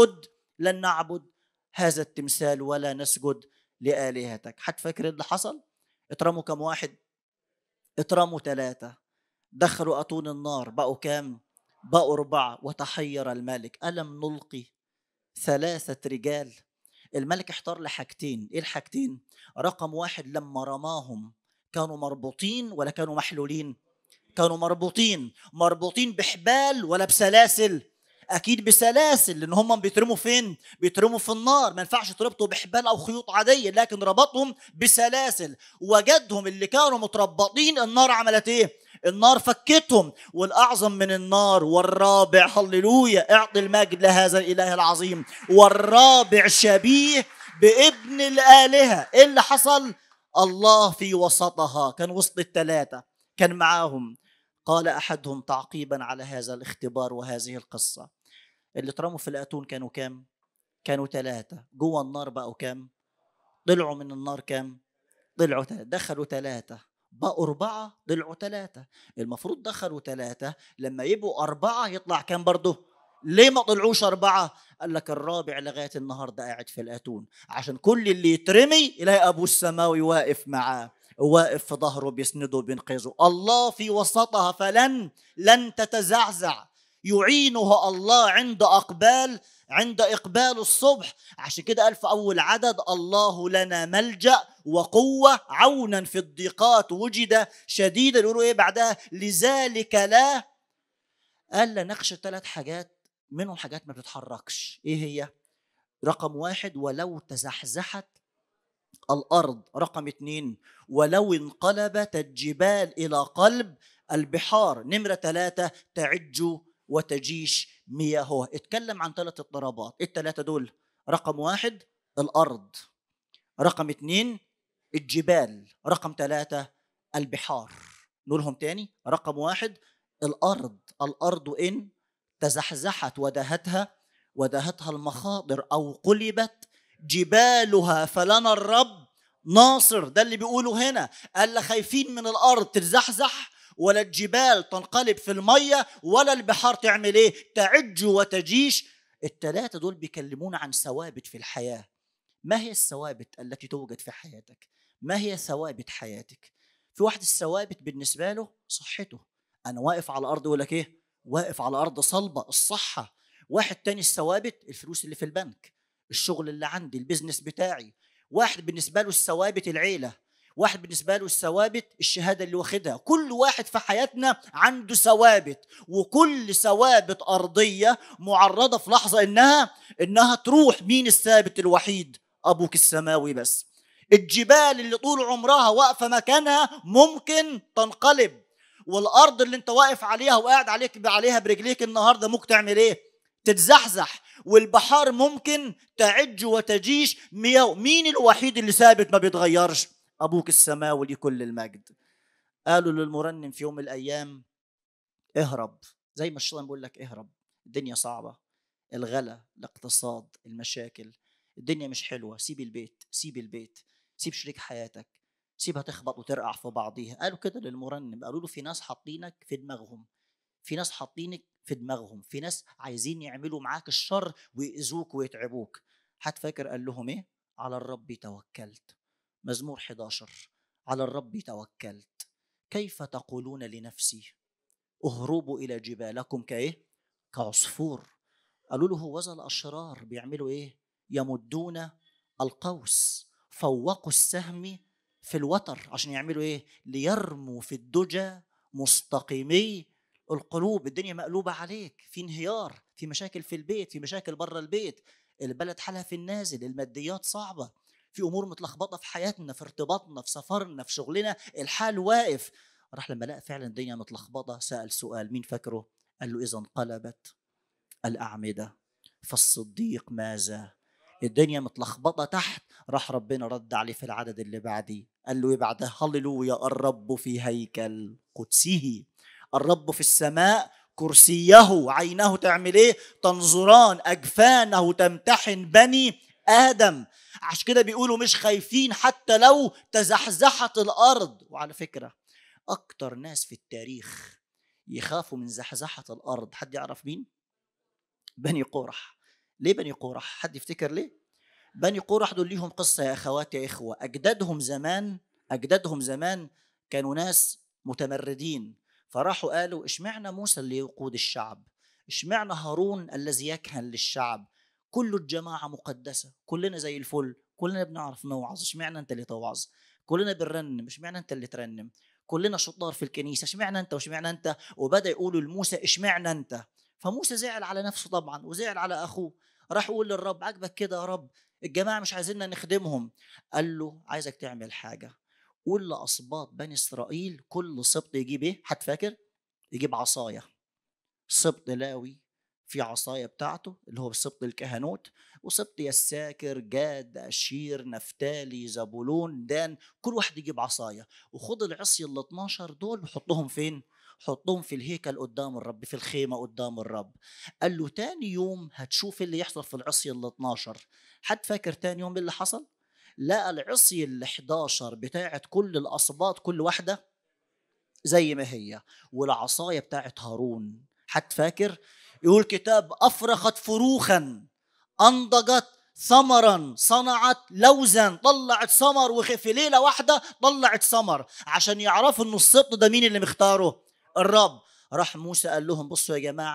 نعبد هذا التمثال ولا نسجد لآلهتك. حد فاكر اللي حصل؟ اترموا كم واحد؟ اترموا 3. دخلوا أتون النار بقوا كام؟ بقوا 4. وتحير الملك، ألم نلقي 3 رجال؟ الملك احتار لحاجتين. ايه الحاجتين؟ رقم 1 لما رماهم كانوا مربوطين ولا كانوا محلولين؟ كانوا مربوطين بحبال ولا بسلاسل؟ اكيد بسلاسل، لان هم بيترموا فين؟ بيترموا في النار. ما ينفعش تربطوا بحبال او خيوط عاديه، لكن ربطهم بسلاسل. وجدهم اللي كانوا متربطين النار عملت ايه؟ النار فكتهم. والاعظم من النار والرابع هللويا اعطي المجد لهذا الاله العظيم، والرابع شبيه بابن الالهه. ايه اللي حصل؟ الله في وسطها، كان وسط ال3 كان معاهم. قال احدهم تعقيبا على هذا الاختبار وهذه القصه، اللي اترموا في الاتون كانوا كام؟ كانوا 3. جوه النار بقوا كام؟ طلعوا من النار كام؟ طلعوا 3. دخلوا 3 بقوا 4. طلعوا 3. المفروض دخلوا 3 لما يبقوا 4 يطلع كام برضه؟ ليه ما طلعوش 4؟ قال لك الرابع لغايه النهارده قاعد في الاتون، عشان كل اللي يترمي يلاقي ابوه السماوي واقف معاه، واقف في ظهره بيسنده بينقذه. الله في وسطها فلن تتزعزع. يعينها الله عند إقبال الصبح. عشان كده قال في أول عدد: الله لنا ملجأ وقوة، عونا في الضيقات وجد شديدا. يقولوا إيه بعدها؟ لذلك لا. قال لا نخشى 3 حاجات، منهم حاجات ما بتتحركش. إيه هي؟ رقم 1: ولو تزحزحت الأرض. رقم 2: ولو انقلبت الجبال إلى قلب البحار. نمرة 3: تعج وتجيش مياهها. اتكلم عن 3 اضطرابات. ال3 دول: رقم 1 الأرض، رقم 2 الجبال، رقم 3 البحار. نقولهم تاني: رقم 1 الأرض إن تزحزحت ودهتها المخاضر أو قلبت جبالها فلنا الرب ناصر. ده اللي بيقوله هنا. قال لا خايفين من الأرض تتزحزح، ولا الجبال تنقلب في المية، ولا البحار تعمل ايه؟ تعج وتجيش. ال3 دول بيكلمونا عن ثوابت في الحياة. ما هي الثوابت التي توجد في حياتك؟ ما هي ثوابت حياتك؟ في واحد الثوابت بالنسبة له صحته. أنا واقف على الأرض، يقول لك إيه؟ واقف على أرض صلبة، الصحة. واحد تاني الثوابت الفلوس اللي في البنك، الشغل اللي عندي، البيزنس بتاعي. واحد بالنسبة له الثوابت العيلة، واحد بالنسبة له الثوابت الشهادة اللي واخدها. كل واحد في حياتنا عنده ثوابت، وكل ثوابت أرضية معرضة في لحظة إنها تروح. مين الثابت الوحيد؟ أبوك السماوي بس. الجبال اللي طول عمرها واقفة مكانها ممكن تنقلب، والأرض اللي انت واقف عليها وقاعد عليها برجليك النهاردة ممكن تعمل ايه؟ تتزحزح. والبحار ممكن تعج وتجيش مياه. مين الوحيد اللي ثابت ما بيتغيرش؟ أبوك السماوي لكل المجد. قالوا للمرنم في يوم من الأيام: اهرب. زي ما الشيطان بيقول لك اهرب، الدنيا صعبة، الغلا، الاقتصاد، المشاكل، الدنيا مش حلوة. سيب البيت، سيب شريك حياتك، سيبها تخبط وترقع في بعضيها. قالوا كده للمرنم. قالوا له في ناس حاطينك في دماغهم، في ناس عايزين يعملوا معاك الشر ويأذوك ويتعبوك. هتفكر قال لهم ايه؟ على الرب توكلت. مزمور 11: على الرب توكلت. كيف تقولون لنفسي اهربوا إلى جبالكم كعصفور. قالوا له هوذا الأشرار بيعملوا ايه؟ يمدون القوس، فوقوا السهم في الوتر. عشان يعملوا ايه؟ ليرموا في الدجى مستقيمي القلوب. الدنيا مقلوبة عليك، في انهيار، في مشاكل في البيت، في مشاكل بره البيت، البلد حالها في النازل، الماديات صعبة، في أمور متلخبطة في حياتنا، في ارتباطنا، في سفرنا، في شغلنا، الحال واقف. راح لما لقى فعلا الدنيا متلخبطة سأل سؤال. مين فاكره؟ قال له إذا انقلبت الأعمدة فالصديق ماذا؟ الدنيا متلخبطة تحت. راح ربنا رد عليه في العدد اللي بعديه. قال له بعدها: هللويا، الرب في هيكل قدسه، الرب في السماء كرسيه، عينه تعمل ايه؟ تنظران، أجفانه تمتحن بني آدم. عشان كده بيقولوا مش خايفين حتى لو تزحزحت الأرض. وعلى فكرة أكتر ناس في التاريخ يخافوا من زحزحة الأرض، حد يعرف مين؟ بني قورح. ليه بني قورح؟ حد يفتكر ليه؟ بني قورح دول ليهم قصة يا أخوات يا إخوة. أجدادهم زمان كانوا ناس متمردين، فراحوا قالوا اشمعنا موسى اللي يقود الشعب، اشمعنا هارون الذي يكهن للشعب، كل الجماعة مقدسة، كلنا زي الفل، كلنا بنعرف نوعظ، اشمعنا انت اللي توعظ، كلنا بنرنم، اشمعنا انت اللي ترنم، كلنا شطار في الكنيسة، اشمعنا انت واشمعنا انت. وبدأ يقولوا لموسى اشمعنا انت. فموسى زعل على نفسه طبعا وزعل على أخوه. راح يقول للرب: عجبك كده يا رب؟ الجماعة مش عايزيننا نخدمهم. قال له: عايزك تعمل حاجة، قول لأسباط بني إسرائيل كل سبط يجيب ايه؟ حد فاكر؟ يجيب عصاية. سبط لاوي في عصاية بتاعته اللي هو سبط الكهنوت، وسبط يساكر، جاد، أشير، نفتالي، زبولون، دان، كل واحد يجيب عصاية. وخد العصي ال 12 دول وحطهم فين؟ حطهم في الهيكل قدام الرب، في الخيمة قدام الرب. قال له تاني يوم هتشوف اللي يحصل في العصي ال 12. حد فاكر تاني يوم اللي حصل؟ لقى العصي ال 11 بتاعت كل الأصباط كل واحدة زي ما هي، والعصاية بتاعت هارون. حد فاكر؟ يقول كتاب: أفرخت فروخا، أنضجت ثمرا، صنعت لوزا. طلعت ثمر، وفي ليلة واحدة طلعت ثمر. عشان يعرفوا إنه السبط ده مين اللي مختاره؟ الرب. راح موسى قال لهم: بصوا يا جماعة،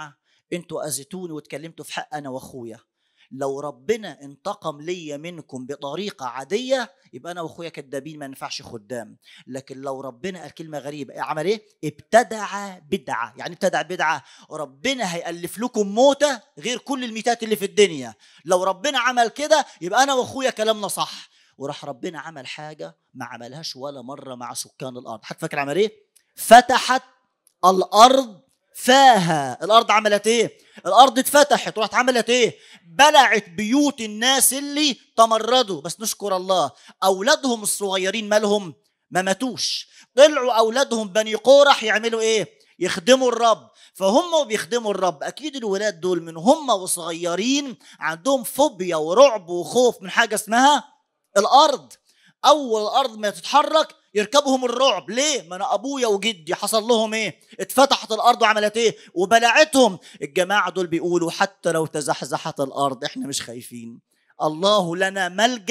انتوا اذيتوني واتكلمتوا في حق انا واخويا، لو ربنا انتقم ليا منكم بطريقه عاديه يبقى انا واخويا كدابين ما ينفعش خدام. لكن لو ربنا قال كلمه غريبه، عمل ايه؟ ابتدع بدعه. يعني ابتدع بدعه، ربنا هيألف لكم موته غير كل الميتات اللي في الدنيا. لو ربنا عمل كده يبقى انا واخويا كلامنا صح. وراح ربنا عمل حاجه ما عملهاش ولا مره مع سكان الارض. حد فاكر عمل ايه؟ فتحت الارض فاها. الارض عملت ايه؟ الارض اتفتحت وراحت عملت ايه؟ بلعت بيوت الناس اللي تمردوا. بس نشكر الله اولادهم الصغيرين مالهم؟ ما ماتوش. طلعوا اولادهم بني قورح يعملوا ايه؟ يخدموا الرب. فهم بيخدموا الرب اكيد الولاد دول من هم وصغيرين عندهم فوبيا ورعب وخوف من حاجه اسمها الارض. اول الارض ما تتحرك يركبهم الرعب. ليه؟ ما انا ابويا وجدي حصل لهم ايه؟ اتفتحت الارض وعملت ايه؟ وبلعتهم. الجماعه دول بيقولوا حتى لو تزحزحت الارض احنا مش خايفين، الله لنا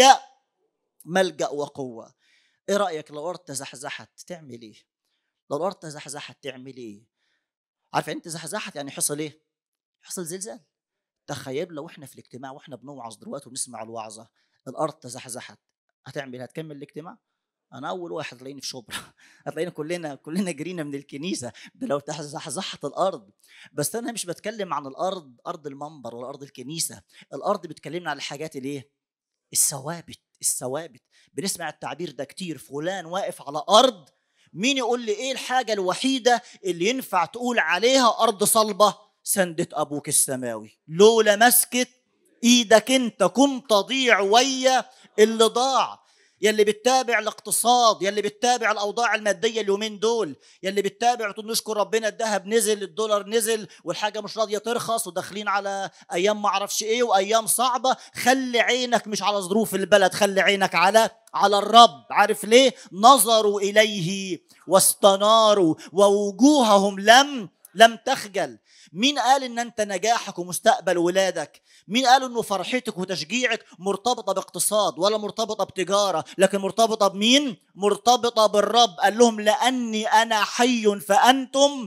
ملجأ وقوه. ايه رايك لو الارض تزحزحت تعمل ايه؟ لو الارض تزحزحت تعمل ايه؟ عارف انت تزحزحت يعني حصل ايه؟ حصل زلزال. تخيل لو احنا في الاجتماع واحنا بنوعظ دلوقتي ونسمع الوعظه الارض تزحزحت، هتعمل ايه؟ هتكمل الاجتماع؟ انا اول واحد هتلاقيني في شبرا هتلاقينا كلنا جرينا من الكنيسه ده لو تزحزحت الارض. بس انا مش بتكلم عن الارض ارض المنبر ولا ارض الكنيسه. الارض بتكلمنا عن الحاجات الايه؟ الثوابت. بنسمع التعبير ده كتير، فلان واقف على ارض. مين يقول لي ايه الحاجه الوحيده اللي ينفع تقول عليها ارض صلبه؟ سندة ابوك السماوي. لولا مسكت ايدك انت كنت تضيع ويا اللي ضاع. يلي بتتابع الاقتصاد، يلي بتتابع الاوضاع الماديه اليومين دول، يلي بتتابع تقول نشكر ربنا الذهب نزل، الدولار نزل، والحاجه مش راضيه ترخص، وداخلين على ايام ما اعرفش ايه وايام صعبه. خلي عينك مش على ظروف البلد، خلي عينك على الرب. عارف ليه؟ نظروا اليه واستناروا ووجوههم لم تخجل. مين قال ان انت نجاحك ومستقبل ولادك؟ مين قال انه فرحتك وتشجيعك مرتبطه باقتصاد ولا مرتبطه بتجاره؟ لكن مرتبطه بمين؟ مرتبطه بالرب. قال لهم لاني انا حي فانتم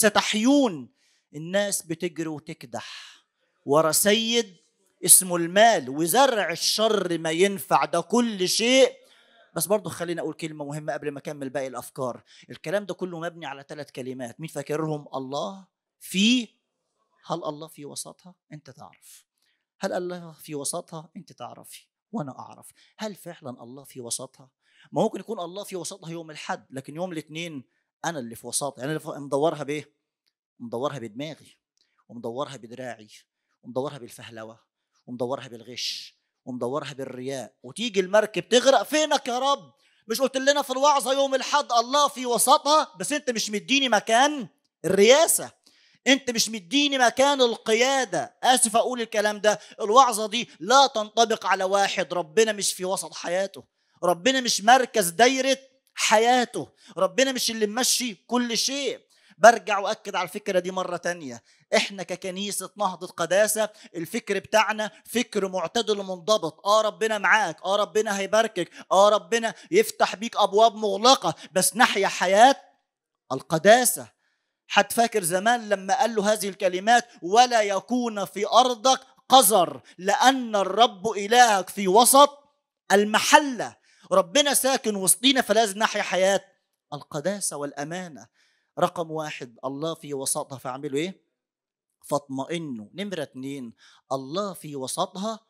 ستحيون. الناس بتجري وتكدح ورا سيد اسمه المال وزرع الشر ما ينفع ده كل شيء. بس برضو خلينا اقول كلمه مهمه قبل ما اكمل باقي الافكار. الكلام ده كله مبني على 3 كلمات، مين فاكرهم؟ الله في. هل الله في وسطها؟ انت تعرف. هل الله في وسطها؟ انت تعرفي وانا اعرف. هل فعلا الله في وسطها؟ ما ممكن يكون الله في وسطها يوم الحد، لكن يوم الاثنين انا اللي في وسطها. انا اللي مدورها بايه؟ مدورها بدماغي، ومدورها بدراعي، ومدورها بالفهلوه، ومدورها بالغش، ومدورها بالرياء. وتيجي المركب تغرق. فينك يا رب؟ مش قلت لنا في الوعظه يوم الحد الله في وسطها؟ بس انت مش مديني مكان الرياسه، انت مش مديني مكان القيادة. اسف اقول الكلام ده، الوعظة دي لا تنطبق على واحد ربنا مش في وسط حياته، ربنا مش مركز دايرة حياته، ربنا مش اللي ممشي كل شيء. برجع واكد على الفكرة دي مرة تانية. احنا ككنيسة نهضة قداسة الفكر بتاعنا فكر معتدل ومنضبط. ربنا معاك، ربنا هيباركك، ربنا يفتح بيك ابواب مغلقة، بس نحيا حياة القداسة. حد فاكر زمان لما قال له هذه الكلمات؟ ولا يكون في أرضك قذر لأن الرب إلهك في وسط المحلة. ربنا ساكن وسطينا، فلازم نحيا حياة القداسة والأمانة. رقم 1 الله في وسطها، فاعملوا إيه؟ فاطمئنوا. نمرة 2 الله في وسطها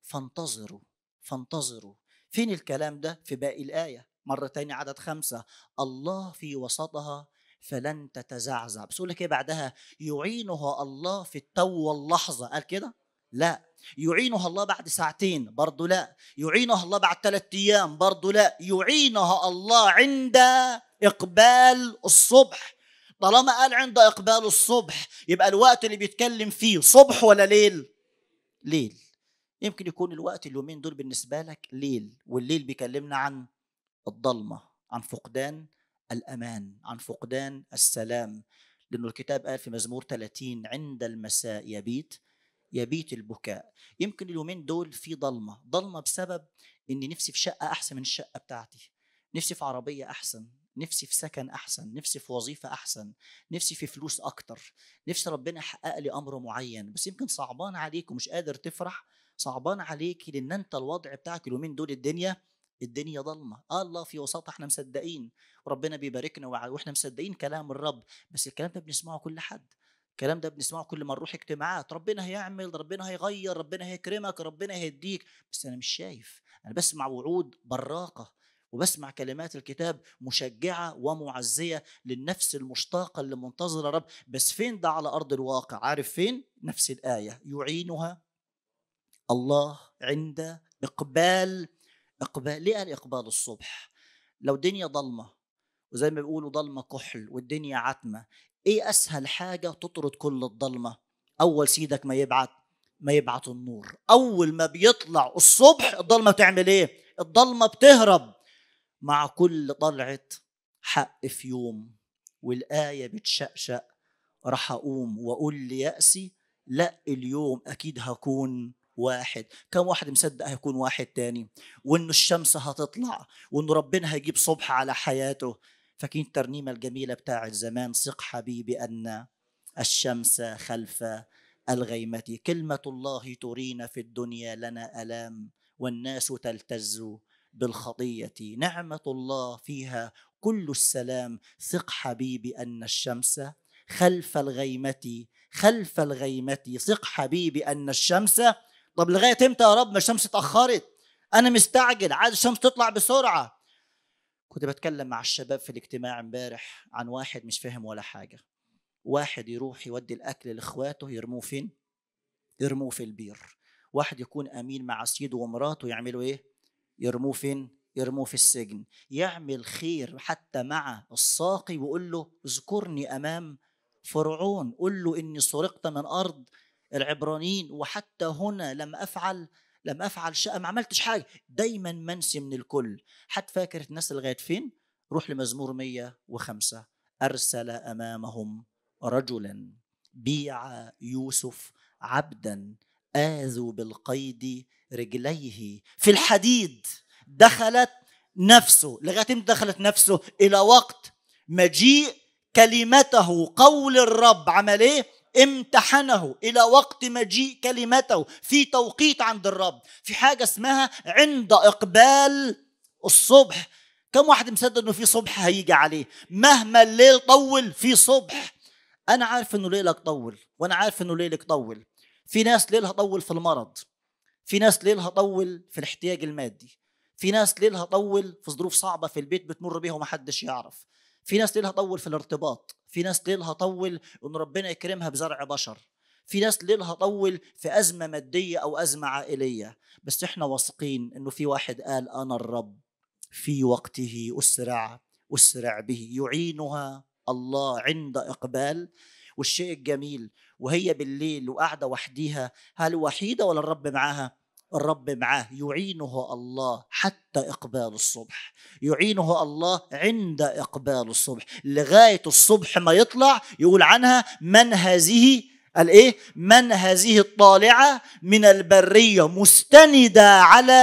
فانتظروا. فين الكلام ده؟ في باقي الآية مرة تانية عدد 5 الله في وسطها فلن تتزعزع. بس يقول لك ايه بعدها؟ يعينها الله في التو واللحظه. قال كده؟ لا. يعينها الله بعد ساعتين؟ برضو لا. يعينها الله بعد 3 ايام؟ برضو لا. يعينها الله عند اقبال الصبح. طالما قال عند اقبال الصبح يبقى الوقت اللي بيتكلم فيه صبح ولا ليل. يمكن يكون الوقت اليومين دول بالنسبه لك ليل، والليل بيكلمنا عن الضلمه، عن فقدان الأمان، عن فقدان السلام. لأنه الكتاب قال في مزمور 30 عند المساء يبيت البكاء. يمكن اليومين دول في ضلمة بسبب إني نفسي في شقة أحسن من الشقة بتاعتي، نفسي في عربية أحسن، نفسي في سكن أحسن، نفسي في وظيفة أحسن، نفسي في فلوس أكتر، نفسي ربنا يحقق لي أمر معين. بس يمكن صعبان عليك ومش قادر تفرح، صعبان عليك لأن أنت الوضع بتاعك اليومين دول الدنيا ضلمة. الله في وسطها، احنا مصدقين وربنا بيباركنا واحنا مصدقين كلام الرب، بس الكلام ده بنسمعه كل حد، الكلام ده بنسمعه كل ما نروح اجتماعات، ربنا هيعمل، ربنا هيغير، ربنا هيكرمك، ربنا هيديك، بس أنا مش شايف. أنا بسمع وعود براقة وبسمع كلمات الكتاب مشجعة ومعزية للنفس المشتاقة اللي منتظرة رب، بس فين ده على أرض الواقع؟ عارف فين؟ نفس الآية، يعينها الله عند إقبال. ليه قال إقبال الصبح؟ لو دنيا ضلمة وزي ما بيقولوا ضلمة كحل والدنيا عتمة، إيه أسهل حاجة تطرد كل الضلمة؟ أول سيدك ما يبعت النور. أول ما بيطلع الصبح الضلمة بتعمل إيه؟ الضلمة بتهرب. مع كل طلعة حق في يوم والآية بتشقشق، راح أقوم وأقول ليأسي لا، اليوم أكيد هكون واحد. كم واحد مصدق هيكون واحد تاني، وإنه الشمس هتطلع، وإنه ربنا هيجيب صبح على حياته؟ فاكرين الترنيمة الجميلة بتاعت زمان، ثق حبيبي أن الشمس خلف الغيمة، كلمة الله ترينا في الدنيا لنا ألام والناس تلتز بالخطية، نعمة الله فيها كل السلام، ثق حبيبي أن الشمس خلف الغيمة، خلف الغيمة، ثق حبيبي أن الشمس. طب لغاية امتى يا رب؟ ما الشمس اتأخرت، أنا مستعجل، عايز الشمس تطلع بسرعة. كنت بتكلم مع الشباب في الاجتماع امبارح عن واحد مش فاهم ولا حاجة. واحد يروح يودي الأكل لإخواته، يرموه فين؟ يرموه في البير. واحد يكون أمين مع سيده ومراته، يعملوا إيه؟ يرموه فين؟ يرموه في السجن. يعمل خير حتى مع الساقي ويقول له اذكرني أمام فرعون، قل له إني سرقت من أرض العبرانيين وحتى هنا لم أفعل شيء، ما عملتش حاجة، دايما منسي من الكل. حد فاكر الناس لغاية فين؟ روح لمزمور 105، أرسل أمامهم رجلا بيع يوسف عبدا آذوا بالقيد رجليه في الحديد، دخلت نفسه. لغاية امتى دخلت نفسه؟ إلى وقت مجيء كلمته. قول الرب عمل ايه؟ امتحنه إلى وقت مجيء كلمته، في توقيت عند الرب، في حاجة اسمها عند إقبال الصبح. كم واحد مصدق انه في صبح هيجي عليه؟ مهما الليل طول في صبح. أنا عارف إنه ليلك طول، وأنا عارف إنه ليلك طول. في ناس ليلها طول في المرض، في ناس ليلها طول في الاحتياج المادي، في ناس ليلها طول في ظروف صعبة في البيت بتمر بيها ومحدش يعرف، في ناس ليلها طول في الارتباط، في ناس ليلها طول إن ربنا يكرمها بزرع بشر، في ناس ليلها طول في أزمة مادية أو أزمة عائلية. بس إحنا واثقين إنه في واحد قال أنا الرب في وقته أسرع به، يعينها الله عند إقبال. والشيء الجميل وهي بالليل وقاعدة وحديها، هل وحيدة ولا الرب معاها؟ الرب معاه، يعينه الله حتى إقبال الصبح، يعينه الله عند إقبال الصبح، لغاية الصبح ما يطلع يقول عنها من هذه الإيه؟ من هذه الطالعة من البرية مستندة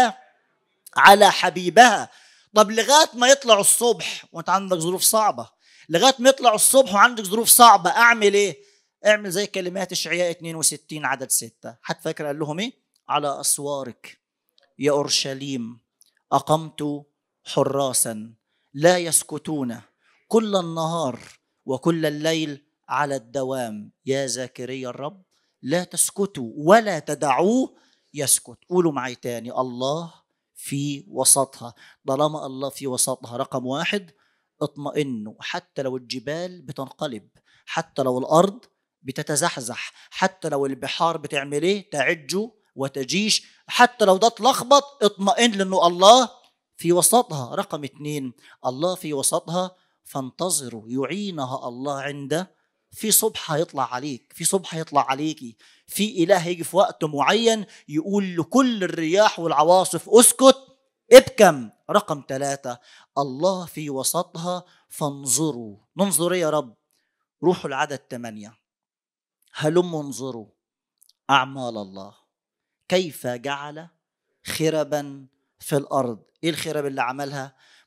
على حبيبها. طب لغاية ما يطلع الصبح وانت عندك ظروف صعبة، لغاية ما يطلع الصبح وعندك ظروف صعبة، أعمل إيه؟ اعمل زي كلمات إشعياء 62 عدد 6. حد فاكر قال لهم إيه؟ على أسوارك يا أورشليم أقمت حراسا لا يسكتون كل النهار وكل الليل على الدوام، يا ذاكري الرب لا تسكتوا ولا تدعوه يسكت. قولوا معي تاني، الله في وسطها. طالما الله في وسطها، رقم واحد اطمئنوا، حتى لو الجبال بتنقلب، حتى لو الأرض بتتزحزح، حتى لو البحار بتعمل ايه؟ تعج وتجيش، حتى لو ده اتلخبط اطمئن لأنه الله في وسطها. رقم 2، الله في وسطها فانتظروا، يعينها الله عنده في صبح هيطلع عليك، في صبح هيطلع عليكي، في إله هيجي في وقت معين يقول لكل الرياح والعواصف اسكت ابكم. رقم 3، الله في وسطها فانظروا. ننظر يا رب؟ روحوا العدد 8، هلموا انظروا أعمال الله كيف جعل خربا في الأرض. إيه الخرب اللي عملها؟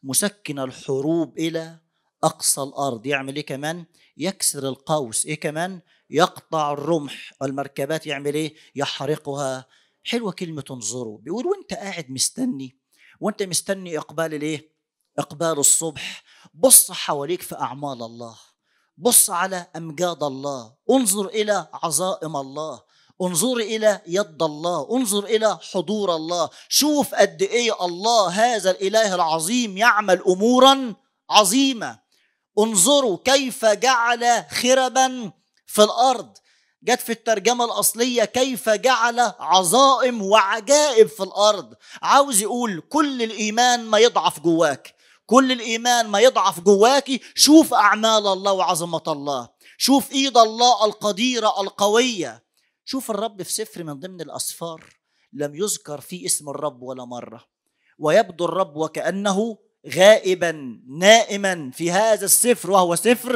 مسكن الحروب إلى أقصى الأرض. يعمل إيه كمان؟ يكسر القوس. إيه كمان؟ يقطع الرمح. المركبات يعمل إيه؟ يحرقها. حلوة كلمة انظروا. بيقول وانت قاعد مستني، وانت مستني إقبال الإيه؟ إقبال الصبح، بص حواليك في أعمال الله، بص على أمجاد الله، انظر إلى عظائم الله، انظر إلى يد الله، انظر إلى حضور الله. شوف قد إيه الله هذا الإله العظيم يعمل أمورا عظيمة. انظروا كيف جعل خربا في الأرض. جت في الترجمة الأصلية كيف جعل عظائم وعجائب في الأرض. عاوز يقول كل الإيمان ما يضعف جواك، كل الإيمان ما يضعف جواكي، شوف أعمال الله وعظمة الله، شوف إيد الله القديرة القوية. شوف الرب في سفر من ضمن الأسفار لم يذكر فيه اسم الرب ولا مرة، ويبدو الرب وكأنه غائبا نائما في هذا السفر، وهو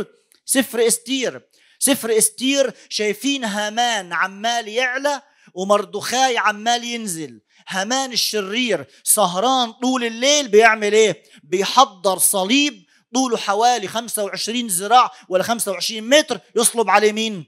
سفر استير. سفر استير شايفين هامان عمال يعلى ومردخاي عمال ينزل. هامان الشرير سهران طول الليل بيعمل ايه؟ بيحضر صليب طوله حوالي 25 ذراع ولا 25 متر يصلب عليه مين؟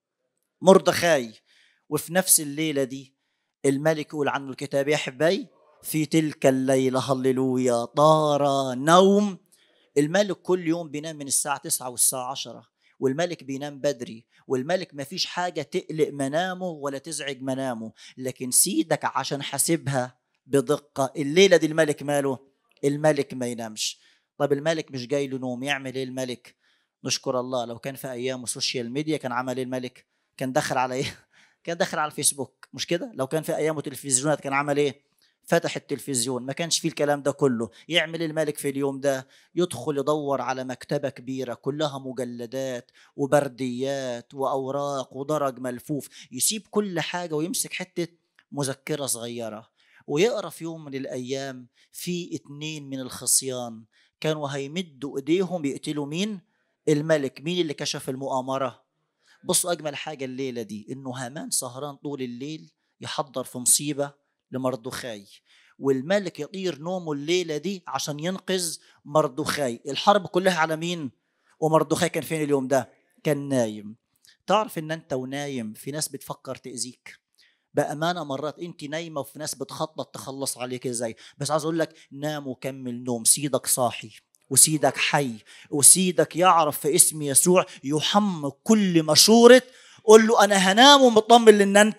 مردخاي. وفي نفس الليلة دي الملك يقول عنه الكتاب يا حباي في تلك الليلة هللويا طار نوم. الملك كل يوم بينام من الساعة 9 والساعة 10، والملك بينام بدري، والملك ما فيش حاجة تقلق منامه ولا تزعج منامه، لكن سيدك عشان حاسبها بدقة الليلة دي الملك ماله؟ الملك ما ينامش. طب الملك مش جاي له نوم، يعمل ايه الملك؟ نشكر الله لو كان في ايام السوشيال ميديا كان عمل ايه الملك؟ كان دخل على ايه؟ كان دخل على الفيسبوك، مش كده؟ لو كان في ايامه تلفزيونات كان عمل ايه؟ فتح التلفزيون. ما كانش فيه الكلام ده كله. يعمل الملك في اليوم ده؟ يدخل يدور على مكتبة كبيرة كلها مجلدات وبرديات وأوراق ودرج ملفوف، يسيب كل حاجة ويمسك حتة مذكرة صغيرة ويقرأ. في يوم من الأيام في 2 من الخصيان كانوا هيمدوا إيديهم يقتلوا مين؟ الملك. مين اللي كشف المؤامرة؟ بصوا أجمل حاجة الليلة دي إنه هامان سهران طول الليل يحضر في مصيبة لمردخاي، والملك يطير نومه الليلة دي عشان ينقذ مردخاي. الحرب كلها على مين؟ ومردخاي كان فين اليوم ده؟ كان نايم. تعرف إن أنت ونايم في ناس بتفكر تأذيك بأمانة. مرات أنت نايمة وفي ناس بتخطط تخلص عليك إزاي. بس عايز أقول لك نام وكمل نوم، سيدك صاحي وسيدك حي وسيدك يعرف في اسم يسوع يحمق كل مشورة. قل له أنا هنام ومطمن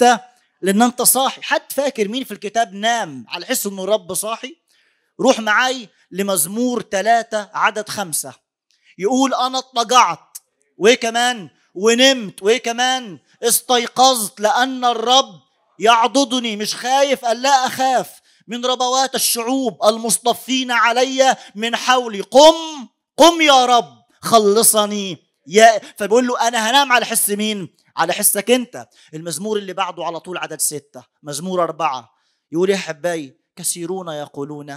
لأن أنت صاحي. حد فاكر مين في الكتاب نام على حس أنه رب صاحي؟ روح معاي لمزمور 3 عدد 5. يقول أنا اضطجعت وإيه كمان؟ ونمت وإيه كمان؟ استيقظت لأن الرب يعضدني. مش خايف؟ قال لا أخاف من ربوات الشعوب المصطفين علي من حولي. قم يا رب خلصني فبيقول له أنا هنام على حس مين؟ على حسك أنت. المزمور اللي بعده على طول عدد 6 مزمور 4 يقول يا حباي كثيرون يقولون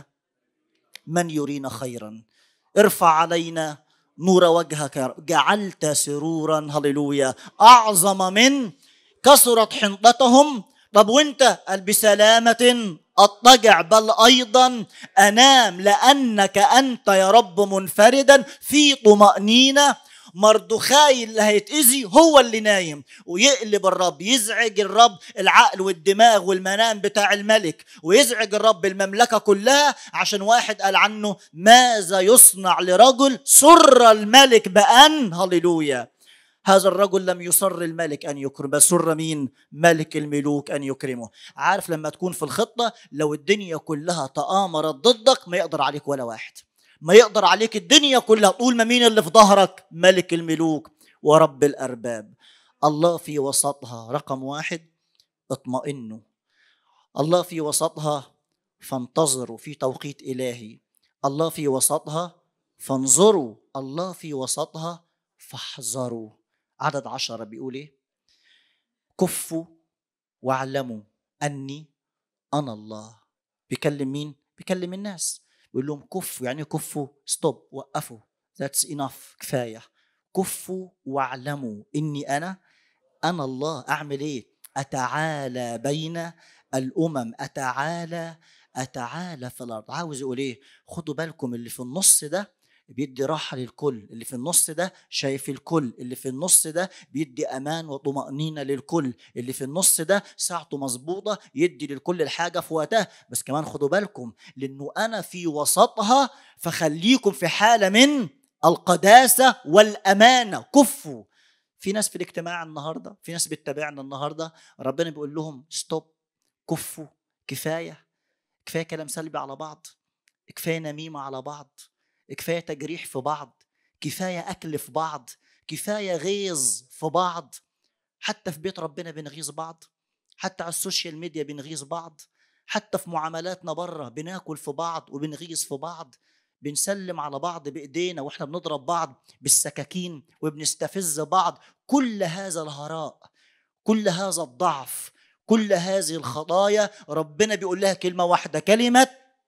من يرينا خيرا ارفع علينا نور وجهك جعلت سرورا هللويا أعظم من كثرت حنطتهم. طب وانت؟ قال بسلامة أضطجع بل أيضا أنام لأنك أنت يا رب منفردا في طمأنينة. مردخاي اللي هيتأذي هو اللي نايم ويقلب الرب، يزعج الرب العقل والدماغ والمنام بتاع الملك، ويزعج الرب المملكة كلها عشان واحد قال عنه ماذا يصنع لرجل سر الملك بأن هللويا. هذا الرجل لم يسر الملك أن يكرم، بس سر مين؟ ملك الملوك أن يكرمه. عارف لما تكون في الخطة لو الدنيا كلها تآمرت ضدك ما يقدر عليك ولا واحد، ما يقدر عليك الدنيا كلها. طول ما مين اللي في ظهرك؟ ملك الملوك ورب الأرباب. الله في وسطها رقم 1 اطمئنوا. الله في وسطها فانتظروا في توقيت إلهي. الله في وسطها فانظروا. الله في وسطها فاحذروا. عدد 10 بيقول ايه؟ كفوا واعلموا أني أنا الله. بيكلم مين؟ بيكلم الناس. بيقول لهم كفوا. يعني كفوا؟ ستوب، وقفوا. That's enough، كفاية. كفوا واعلموا إني أنا الله. أعمل إيه؟ أتعالى بين الأمم، أتعالى أتعالى في الأرض. عاوز يقول إيه؟ خدوا بالكم، اللي في النص ده بيدي راحة للكل، اللي في النص ده شايف الكل، اللي في النص ده بيدي أمان وطمأنينة للكل، اللي في النص ده ساعته مظبوطة يدي للكل الحاجة في وقتها. بس كمان خدوا بالكم لأنه أنا في وسطها، فخليكم في حالة من القداسة والأمانة. كفوا. في ناس في الاجتماع النهاردة، في ناس بتتابعنا النهاردة، ربنا بيقول لهم ستوب، كفوا، كفاية كلام سلبي على بعض، كفاية نميمة على بعض، كفاية تجريح في بعض، كفاية أكل في بعض، كفاية غيظ في بعض. حتى في بيت ربنا بنغيظ بعض، حتى على السوشيال ميديا بنغيظ بعض، حتى في معاملاتنا بره بناكل في بعض وبنغيظ في بعض، بنسلم على بعض بإيدينا وإحنا بنضرب بعض بالسكاكين وبنستفز بعض. كل هذا الهراء، كل هذا الضعف، كل هذه الخطايا، ربنا بيقول لها كلمة واحدة، كلمة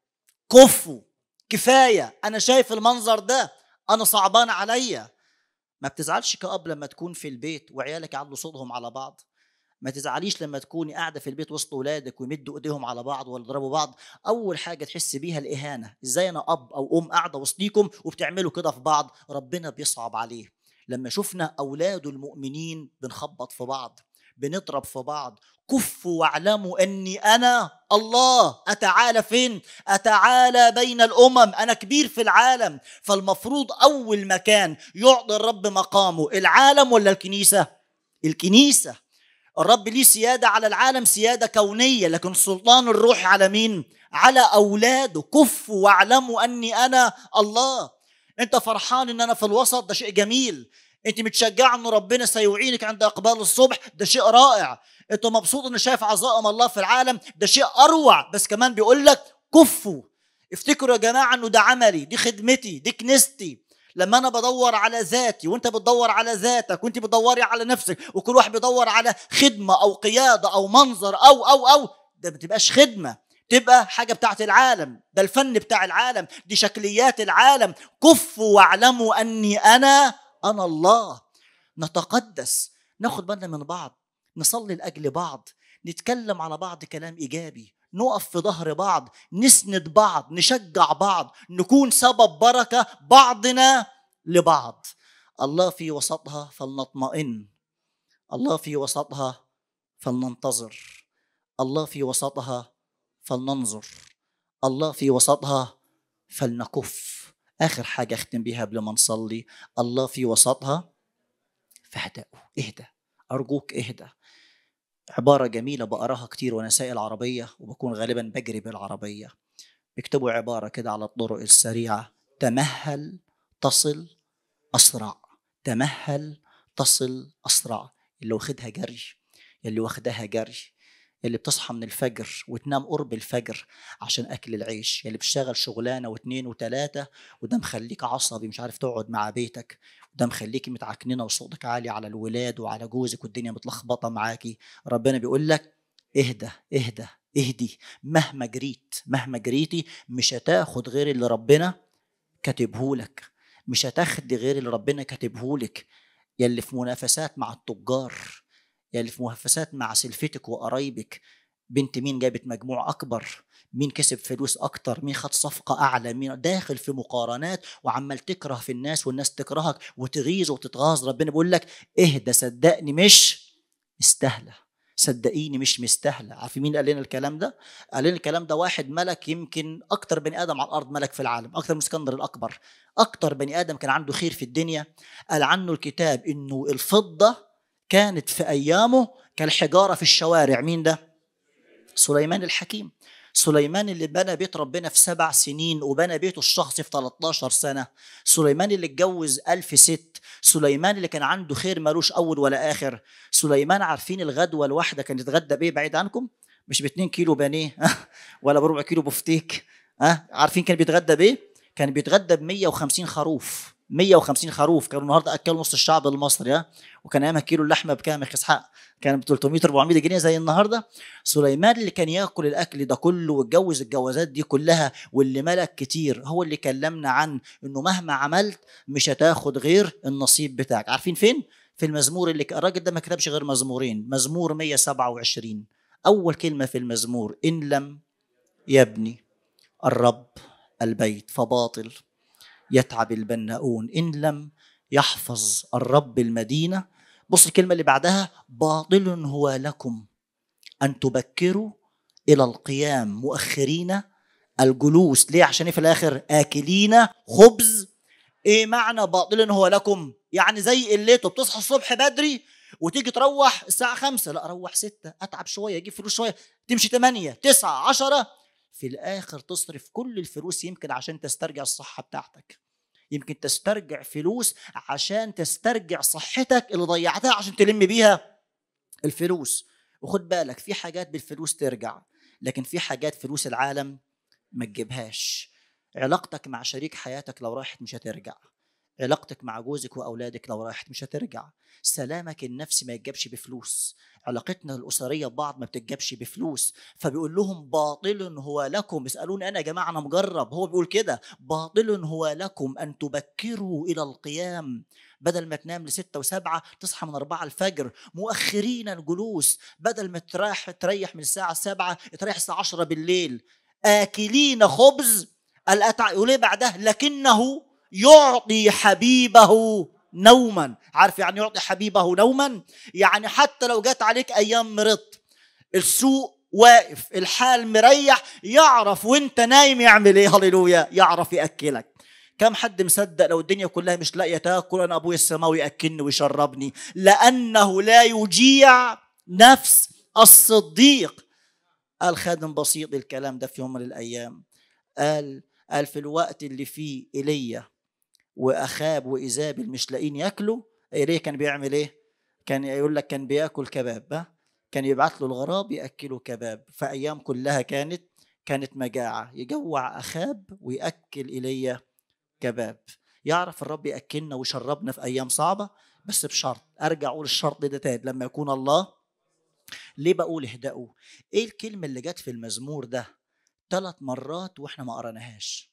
كفوا، كفاية. أنا شايف المنظر ده، أنا صعبان عليا. ما بتزعلش كأب لما تكون في البيت وعيالك يعلوا صوتهم على بعض؟ ما تزعليش لما تكوني قاعدة في البيت وسط أولادك ويمدوا إيديهم على بعض ولا يضربوا بعض؟ أول حاجة تحس بيها الإهانة. إزاي أنا أب أو أم قاعدة وسطيكم وبتعملوا كده في بعض؟ ربنا بيصعب عليه لما شفنا أولاد المؤمنين بنخبط في بعض، بنضرب في بعض. كفوا واعلموا أني أنا الله. أتعالى فين؟ أتعالى بين الأمم. أنا كبير في العالم، فالمفروض أول مكان يعطي الرب مقامه العالم ولا الكنيسة؟ الكنيسة. الرب ليه سيادة على العالم، سيادة كونية، لكن سلطان الروح على مين؟ على أولاده. كفوا واعلموا أني أنا الله. أنت فرحان أن أنا في الوسط، ده شيء جميل. أنت متشجع أن ربنا سيعينك عند إقبال الصبح، ده شيء رائع. أنت مبسوط أن شايف عظائم الله في العالم، ده شيء أروع. بس كمان بيقول لك كفوا. افتكروا يا جماعة أنه ده عملي، دي خدمتي، دي كنيستي. لما أنا بدور على ذاتي وأنت بتدور على ذاتك وأنت بتدوري على نفسك وكل واحد بيدور على خدمة أو قيادة أو منظر أو ده ما تبقاش خدمة، تبقى حاجة بتاعت العالم، ده الفن بتاع العالم، دي شكليات العالم. كفوا واعلموا أني أنا الله. نتقدس، ناخد بالنا من بعض، نصلي لأجل بعض، نتكلم على بعض كلام إيجابي، نقف في ظهر بعض، نسند بعض، نشجع بعض، نكون سبب بركة بعضنا لبعض. الله في وسطها فلنطمئن، الله في وسطها فلننتظر، الله في وسطها فلننظر، الله في وسطها فلنكف. آخر حاجة أختم بيها قبل ما نصلي، الله في وسطها فاهدأوا. اهدى أرجوك، اهدى. عبارة جميلة بقراها كتير وأنا سايق العربية وبكون غالبا بجري بالعربية. بيكتبوا عبارة كده على الطرق السريعة: تمهل تصل أسرع، تمهل تصل أسرع. اللي واخدها جري، اللي واخدها جري، اللي بتصحى من الفجر وتنام قرب الفجر عشان أكل العيش، اللي بتشتغل شغلانة واثنين وثلاثة وده مخليك عصبي مش عارف تقعد مع بيتك، وده مخليك متعكننة وصوتك عالي على الولاد وعلى جوزك والدنيا متلخبطة معاكي. ربنا بيقول لك اهدى اهدى اهدي. مهما جريت مهما جريتي مش هتاخد غير اللي ربنا كاتبهولك، مش هتاخدي غير اللي ربنا كاتبهولك. يلي في منافسات مع التجار، يلي في منافسات مع سلفتك وقرايبك، بنت مين جابت مجموع أكبر، مين كسب فلوس أكتر، مين خد صفقة أعلى، مين داخل في مقارنات وعمال تكره في الناس والناس تكرهك وتغيظ وتتغاظ. ربنا بيقول لك اهدى، صدقني مش مستاهلة، صدقيني مش مستاهلة. عارفين مين قال لنا الكلام ده؟ قال لنا الكلام ده واحد ملك، يمكن أكتر بني آدم على الأرض ملك في العالم، أكتر من اسكندر الأكبر، أكتر بني آدم كان عنده خير في الدنيا. قال عنه الكتاب إنه الفضة كانت في أيامه كالحجارة في الشوارع. مين ده؟ سليمان الحكيم. سليمان اللي بنى بيت ربنا في 7 سنين وبنى بيته الشخصي في 13 سنة. سليمان اللي اتجوز 1000 ست. سليمان اللي كان عنده خير مالوش أول ولا آخر. سليمان عارفين الغدوة الواحدة كانت تتغدى بيه بعيد عنكم؟ مش ب2 كيلو بانيه ولا بربع كيلو بفتيك. عارفين كان بيتغدى بيه؟ كان بيتغدى ب150 خروف. 150 خروف كانوا النهارده اكلوا نص الشعب المصري. وكان ايامها كيلو اللحمه بكام يا اسحاق؟ كان ب 300 400 جنيه زي النهارده. سليمان اللي كان ياكل الاكل ده كله واتجوز الجوازات دي كلها واللي ملك كتير هو اللي كلمنا عن انه مهما عملت مش هتاخد غير النصيب بتاعك. عارفين فين؟ في المزمور اللي الراجل ده ما كتبش غير مزمورين. مزمور 127 اول كلمه في المزمور: ان لم يبني الرب البيت فباطل يتعب البناؤون إن لم يحفظ الرب المدينة. بص الكلمة اللي بعدها، باطل هو لكم أن تبكروا إلى القيام مؤخرين الجلوس. ليه؟ عشان في الآخر آكلين خبز. إيه معنى باطل هو لكم؟ يعني زي قلته بتصحى الصبح بدري وتيجي تروح الساعة 5، لا أروح 6، أتعب شوية أجيب فلوس شوية، تمشي 8 9 10، في الآخر تصرف كل الفلوس يمكن عشان تسترجع الصحة بتاعتك، يمكن تسترجع فلوس عشان تسترجع صحتك اللي ضيعتها عشان تلم بيها الفلوس. وخد بالك في حاجات بالفلوس ترجع، لكن في حاجات فلوس العالم ما تجيبهاش. علاقتك مع شريك حياتك لو راحت مش هترجع، علاقتك مع جوزك وأولادك لو راحت مش هترجع، سلامك النفسي ما يتجابش بفلوس، علاقتنا الأسرية ببعض ما بتتجابش بفلوس. فبيقول لهم باطل هو لكم، اسألوني أنا يا جماعة أنا مجرب، هو بيقول كده باطل هو لكم أن تبكروا إلى القيام، بدل ما تنام ل6 و7 تصحى من 4 الفجر، مؤخرين الجلوس، بدل ما تريح من الساعة 7 تريح الساعة 10 بالليل، آكلين خبز الأتع. يقول إيه بعده؟ لكنه يعطي حبيبه نوما. عارف يعني يعطي حبيبه نوما؟ يعني حتى لو جات عليك أيام مرضت، السوق واقف، الحال مريح، يعرف وانت نايم يعمل ايه؟ هللويا، يعرف يأكلك. كم حد مصدق لو الدنيا كلها مش لاقيه تاكل انا ابويا السماوي ياكلني ويشربني؟ لانه لا يجيع نفس الصديق. قال خادم بسيط الكلام ده في يوم من الايام، قال في الوقت اللي فيه ايليا واخاب وايزابل مش لاقيين ياكلوا، ايليا كان بيعمل ايه؟ كان يقول لك كان بياكل كباب، كان يبعت له الغراب ياكله كباب. فايام كلها كانت مجاعه، يجوع اخاب وياكل ايليا كباب. يعرف الرب ياكلنا ويشربنا في ايام صعبه، بس بشرط. ارجع اقول الشرط ده تاني، لما يكون الله. ليه بقول اهدأوا؟ ايه الكلمه اللي جت في المزمور ده 3 مرات واحنا ما قراناهاش؟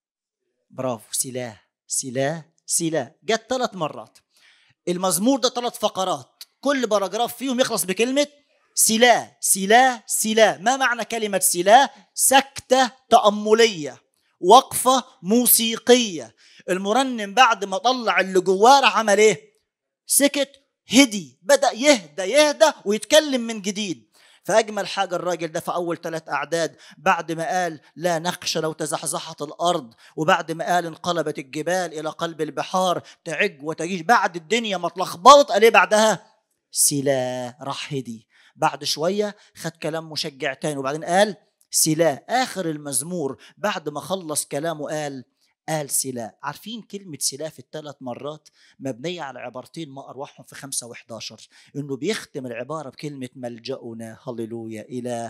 برافو، سلاه سلاه سلاه، جت 3 مرات. المزمور ده 3 فقرات، كل باراجراف فيهم يخلص بكلمه سلاه سلاه سلاه. ما معنى كلمه سلاه؟ سكته تأمليه، وقفه موسيقيه. المرنم بعد ما طلع اللي جواه راح عمل ايه؟ سكت، هدي، بدأ يهدى ويتكلم من جديد. فأجمل حاجة الراجل ده في أول 3 أعداد، بعد ما قال لا نخشى لو تزحزحت الأرض، وبعد ما قال انقلبت الجبال إلى قلب البحار تعج وتجيش، بعد الدنيا ما اتلخبطت قال إيه بعدها؟ سلا، راح هدي. بعد شوية خد كلام مشجع تاني وبعدين قال سلا. آخر المزمور بعد ما خلص كلامه قال سلا. عارفين كلمة سلا في ال3 مرات مبنية على عبارتين ما أروحهم في 5 و11، إنه بيختم العبارة بكلمة ملجأنا. هللويا،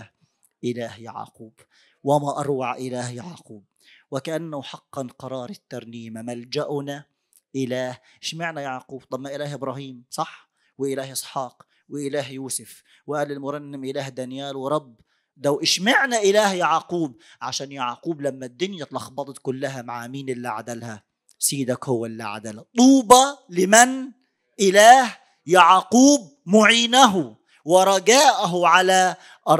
إله يعقوب، وما أروع إله يعقوب، وكأنه حقا قرار الترنيمة ملجأنا إله. اشمعنى يعقوب؟ طب ما إله إبراهيم صح، وإله إسحاق، وإله يوسف، وقال المرنم إله دانيال ورب ده. اشمعنى إله يعقوب؟ عشان يعقوب لما الدنيا اتلخبطت كلها مع مين اللي عدلها؟ سيدك هو اللي عدلها. طوبى لمن إله يعقوب معينه ورجاءه على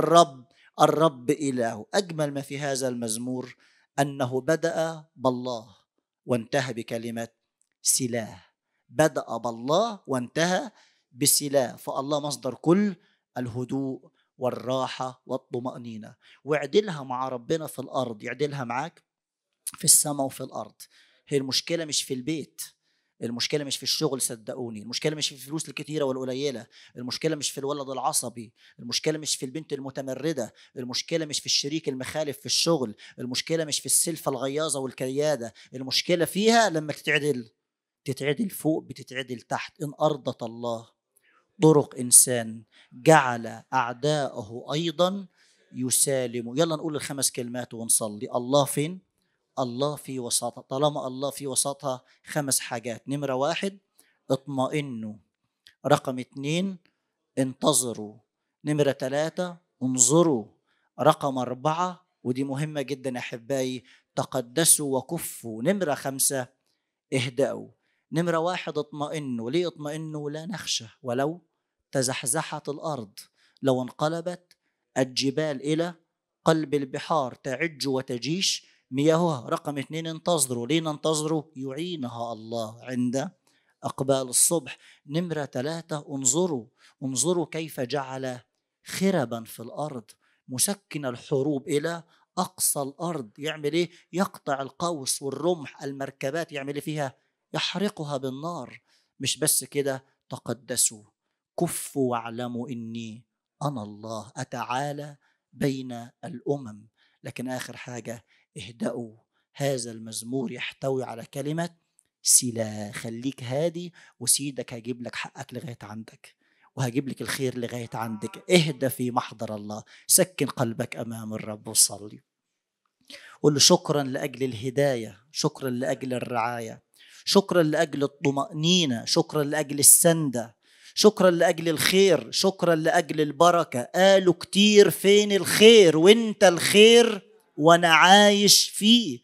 الرب إله. أجمل ما في هذا المزمور أنه بدأ بالله وانتهى بكلمة سلاه. بدأ بالله وانتهى بسلاه. فالله مصدر كل الهدوء والراحة والطمأنينة. واعدلها مع ربنا في الأرض يعدلها معاك في السماء وفي الأرض. هي المشكلة مش في البيت، المشكلة مش في الشغل، صدقوني، المشكلة مش في الفلوس الكتيرة والقليلة، المشكلة مش في الولد العصبي، المشكلة مش في البنت المتمردة، المشكلة مش في الشريك المخالف في الشغل، المشكلة مش في السلفة الغياظة والكيادة، المشكلة فيها لما تتعدل فوق بتتعدل تحت. إن أرضت الله طرق إنسان جعل أعداءه أيضا يسالم. يلا نقول ال5 كلمات ونصلي. الله فين؟ الله في وسطها. طالما الله في وسطها 5 حاجات. نمرة 1 اطمئنوا، رقم 2 انتظروا، نمرة 3 انظروا، رقم 4 ودي مهمة جدا أحبائي تقدسوا وكفوا، نمرة 5 اهدأوا. نمرة 1 اطمئنوا. ليه اطمئنوا؟ لا نخشى ولو تزحزحت الأرض، لو انقلبت الجبال إلى قلب البحار تعج وتجيش مياهها. رقم 2 انتظروا. ليه ننتظروا؟ يعينها الله عند أقبال الصبح. نمرة 3 انظروا كيف جعل خربا في الأرض مسكن الحروب إلى أقصى الأرض. يعمل إيه؟ يقطع القوس والرمح، المركبات يعمل إيه فيها؟ يحرقها بالنار. مش بس كده، تقدسوا كفوا واعلموا إني أنا الله أتعالى بين الأمم. لكن آخر حاجة اهدأوا. هذا المزمور يحتوي على كلمة سلا. خليك هادي وسيدك هيجيب لك حقك لغاية عندك، وهجيب لك الخير لغاية عندك. اهدى في محضر الله، سكن قلبك أمام الرب وصلي. قل له شكرا لأجل الهداية، شكرا لأجل الرعاية، شكرا لأجل الطمأنينة، شكرا لأجل السندة، شكرا لأجل الخير، شكرا لأجل البركة. قالوا كتير فين الخير؟ وانت الخير وانا عايش فيه.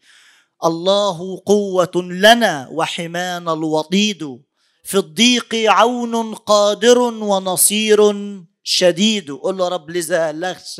الله قوة لنا وحمانا الوطيد، في الضيق عون قادر ونصير شديد. قل له رب لذا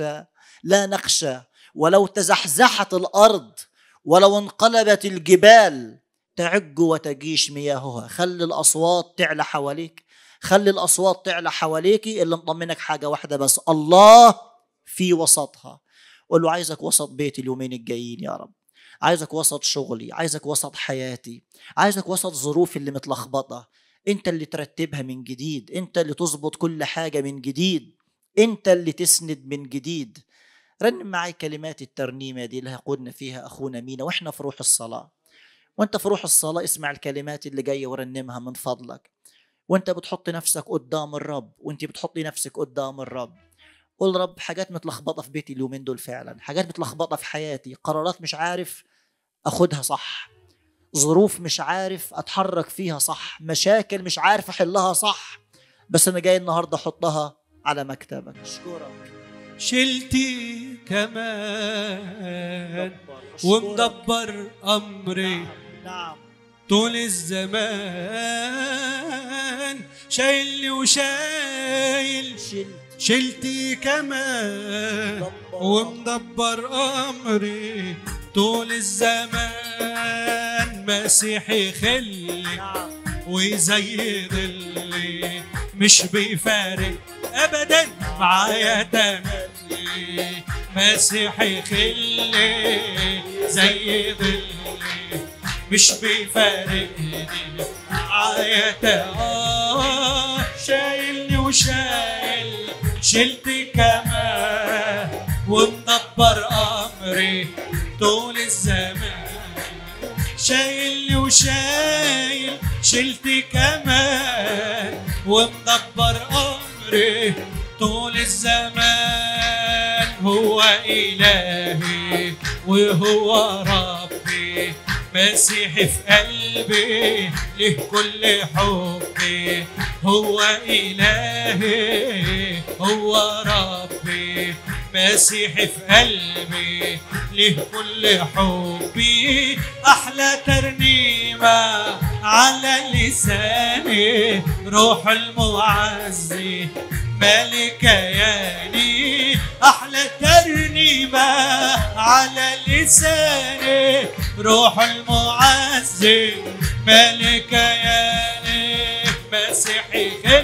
لا نخشى ولو تزحزحت الأرض ولو انقلبت الجبال، تعج وتجيش مياهها. خلي الأصوات تعلى حواليك، خلي الأصوات تعلى حواليك. اللي مطمنك حاجة واحدة بس، الله في وسطها. قل له عايزك وسط بيتي اليومين الجايين يا رب، عايزك وسط شغلي، عايزك وسط حياتي، عايزك وسط ظروفي اللي متلخبطة. انت اللي ترتبها من جديد، انت اللي تظبط كل حاجة من جديد، انت اللي تسند من جديد. رنم معي كلمات الترنيمة دي اللي هيقودنا فيها أخونا مينا واحنا في روح الصلاة. وانت في روح الصلاة اسمع الكلمات اللي جاية ورنمها من فضلك. وانت بتحط نفسك قدام الرب، وانت بتحطي نفسك قدام الرب، قول رب حاجات متلخبطة في بيتي اليومين دول، فعلا حاجات متلخبطة في حياتي، قرارات مش عارف أخدها صح، ظروف مش عارف أتحرك فيها صح، مشاكل مش عارف أحلها صح، بس أنا جاي النهاردة أحطها على مكتبك. أشكرك شلتي كمان ومدبر أمري. نعم طول الزمان شايلني وشايل، شلتي كمان ومدبر أمري. طول الزمان مسيحي خلي ويزيد اللي مش بيفارق أبدا معايا تملي. مسيحي خلي زيد اللي مش بيفارقني معايا شايلني وشايل، شلتي كمان ومدبر أمري. طول الزمان شايلني وشايل، شلتي كمان ومدبر أمري. طول الزمان هو إلهي وهو ربي، مسيحي في قلبي له كل حبي. هو إلهي هو ربي، مسيحي في قلبي له كل حبي. أحلى ترنيمة على لساني روح المعزي مالك كياني. أحلى ترنيمة على لساني روح المعزي مالك كياني. مسيحي خل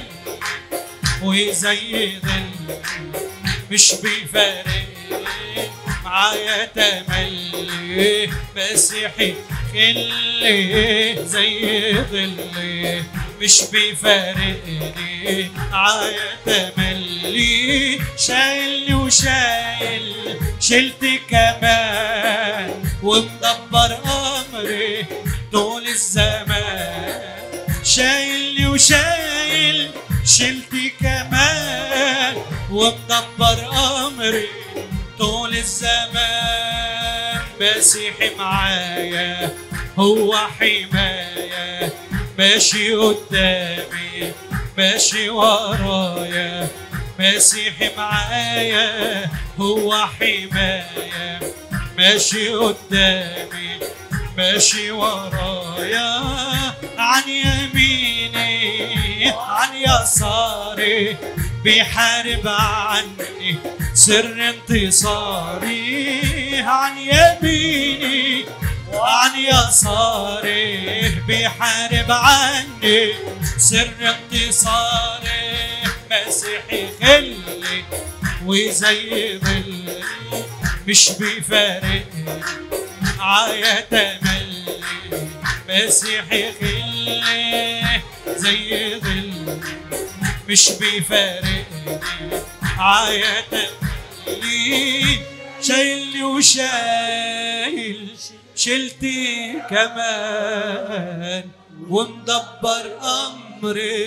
وزي ظل مش بيفارقني معايا تملي. مسيحي خلي زي ظلي مش بيفارقني معايا تملي. شايلني وشايل، شلتي كمان ومدبر أمري. طول الزمان شايلني وشايل، شلتي كمان ومدبر أمري. طول الزمان مسيحي معايا هو حماية، ماشي قدامي ماشي ورايا. مسيحي معايا هو حماية، ماشي قدامي ماشي ورايا. عن يميني عن يساري بيحارب عني سر انتصاري، عن يميني وعن يساري بيحارب عني سر انتصاري. مسيحي خلي وزي ظلي مش بيفارقني عيا تملي. مسيحي خلي زي ظلي مش بيفارقني عيا تملي. شايلني وشايل شلتي كمان ومدبر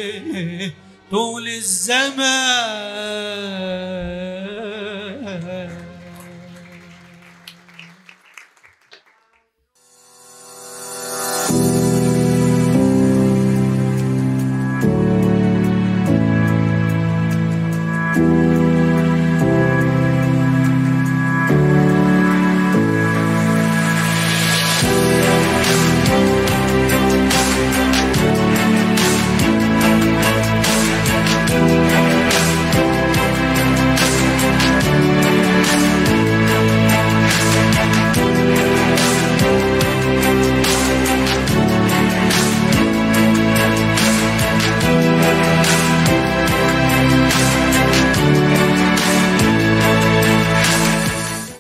أمري طول الزمان.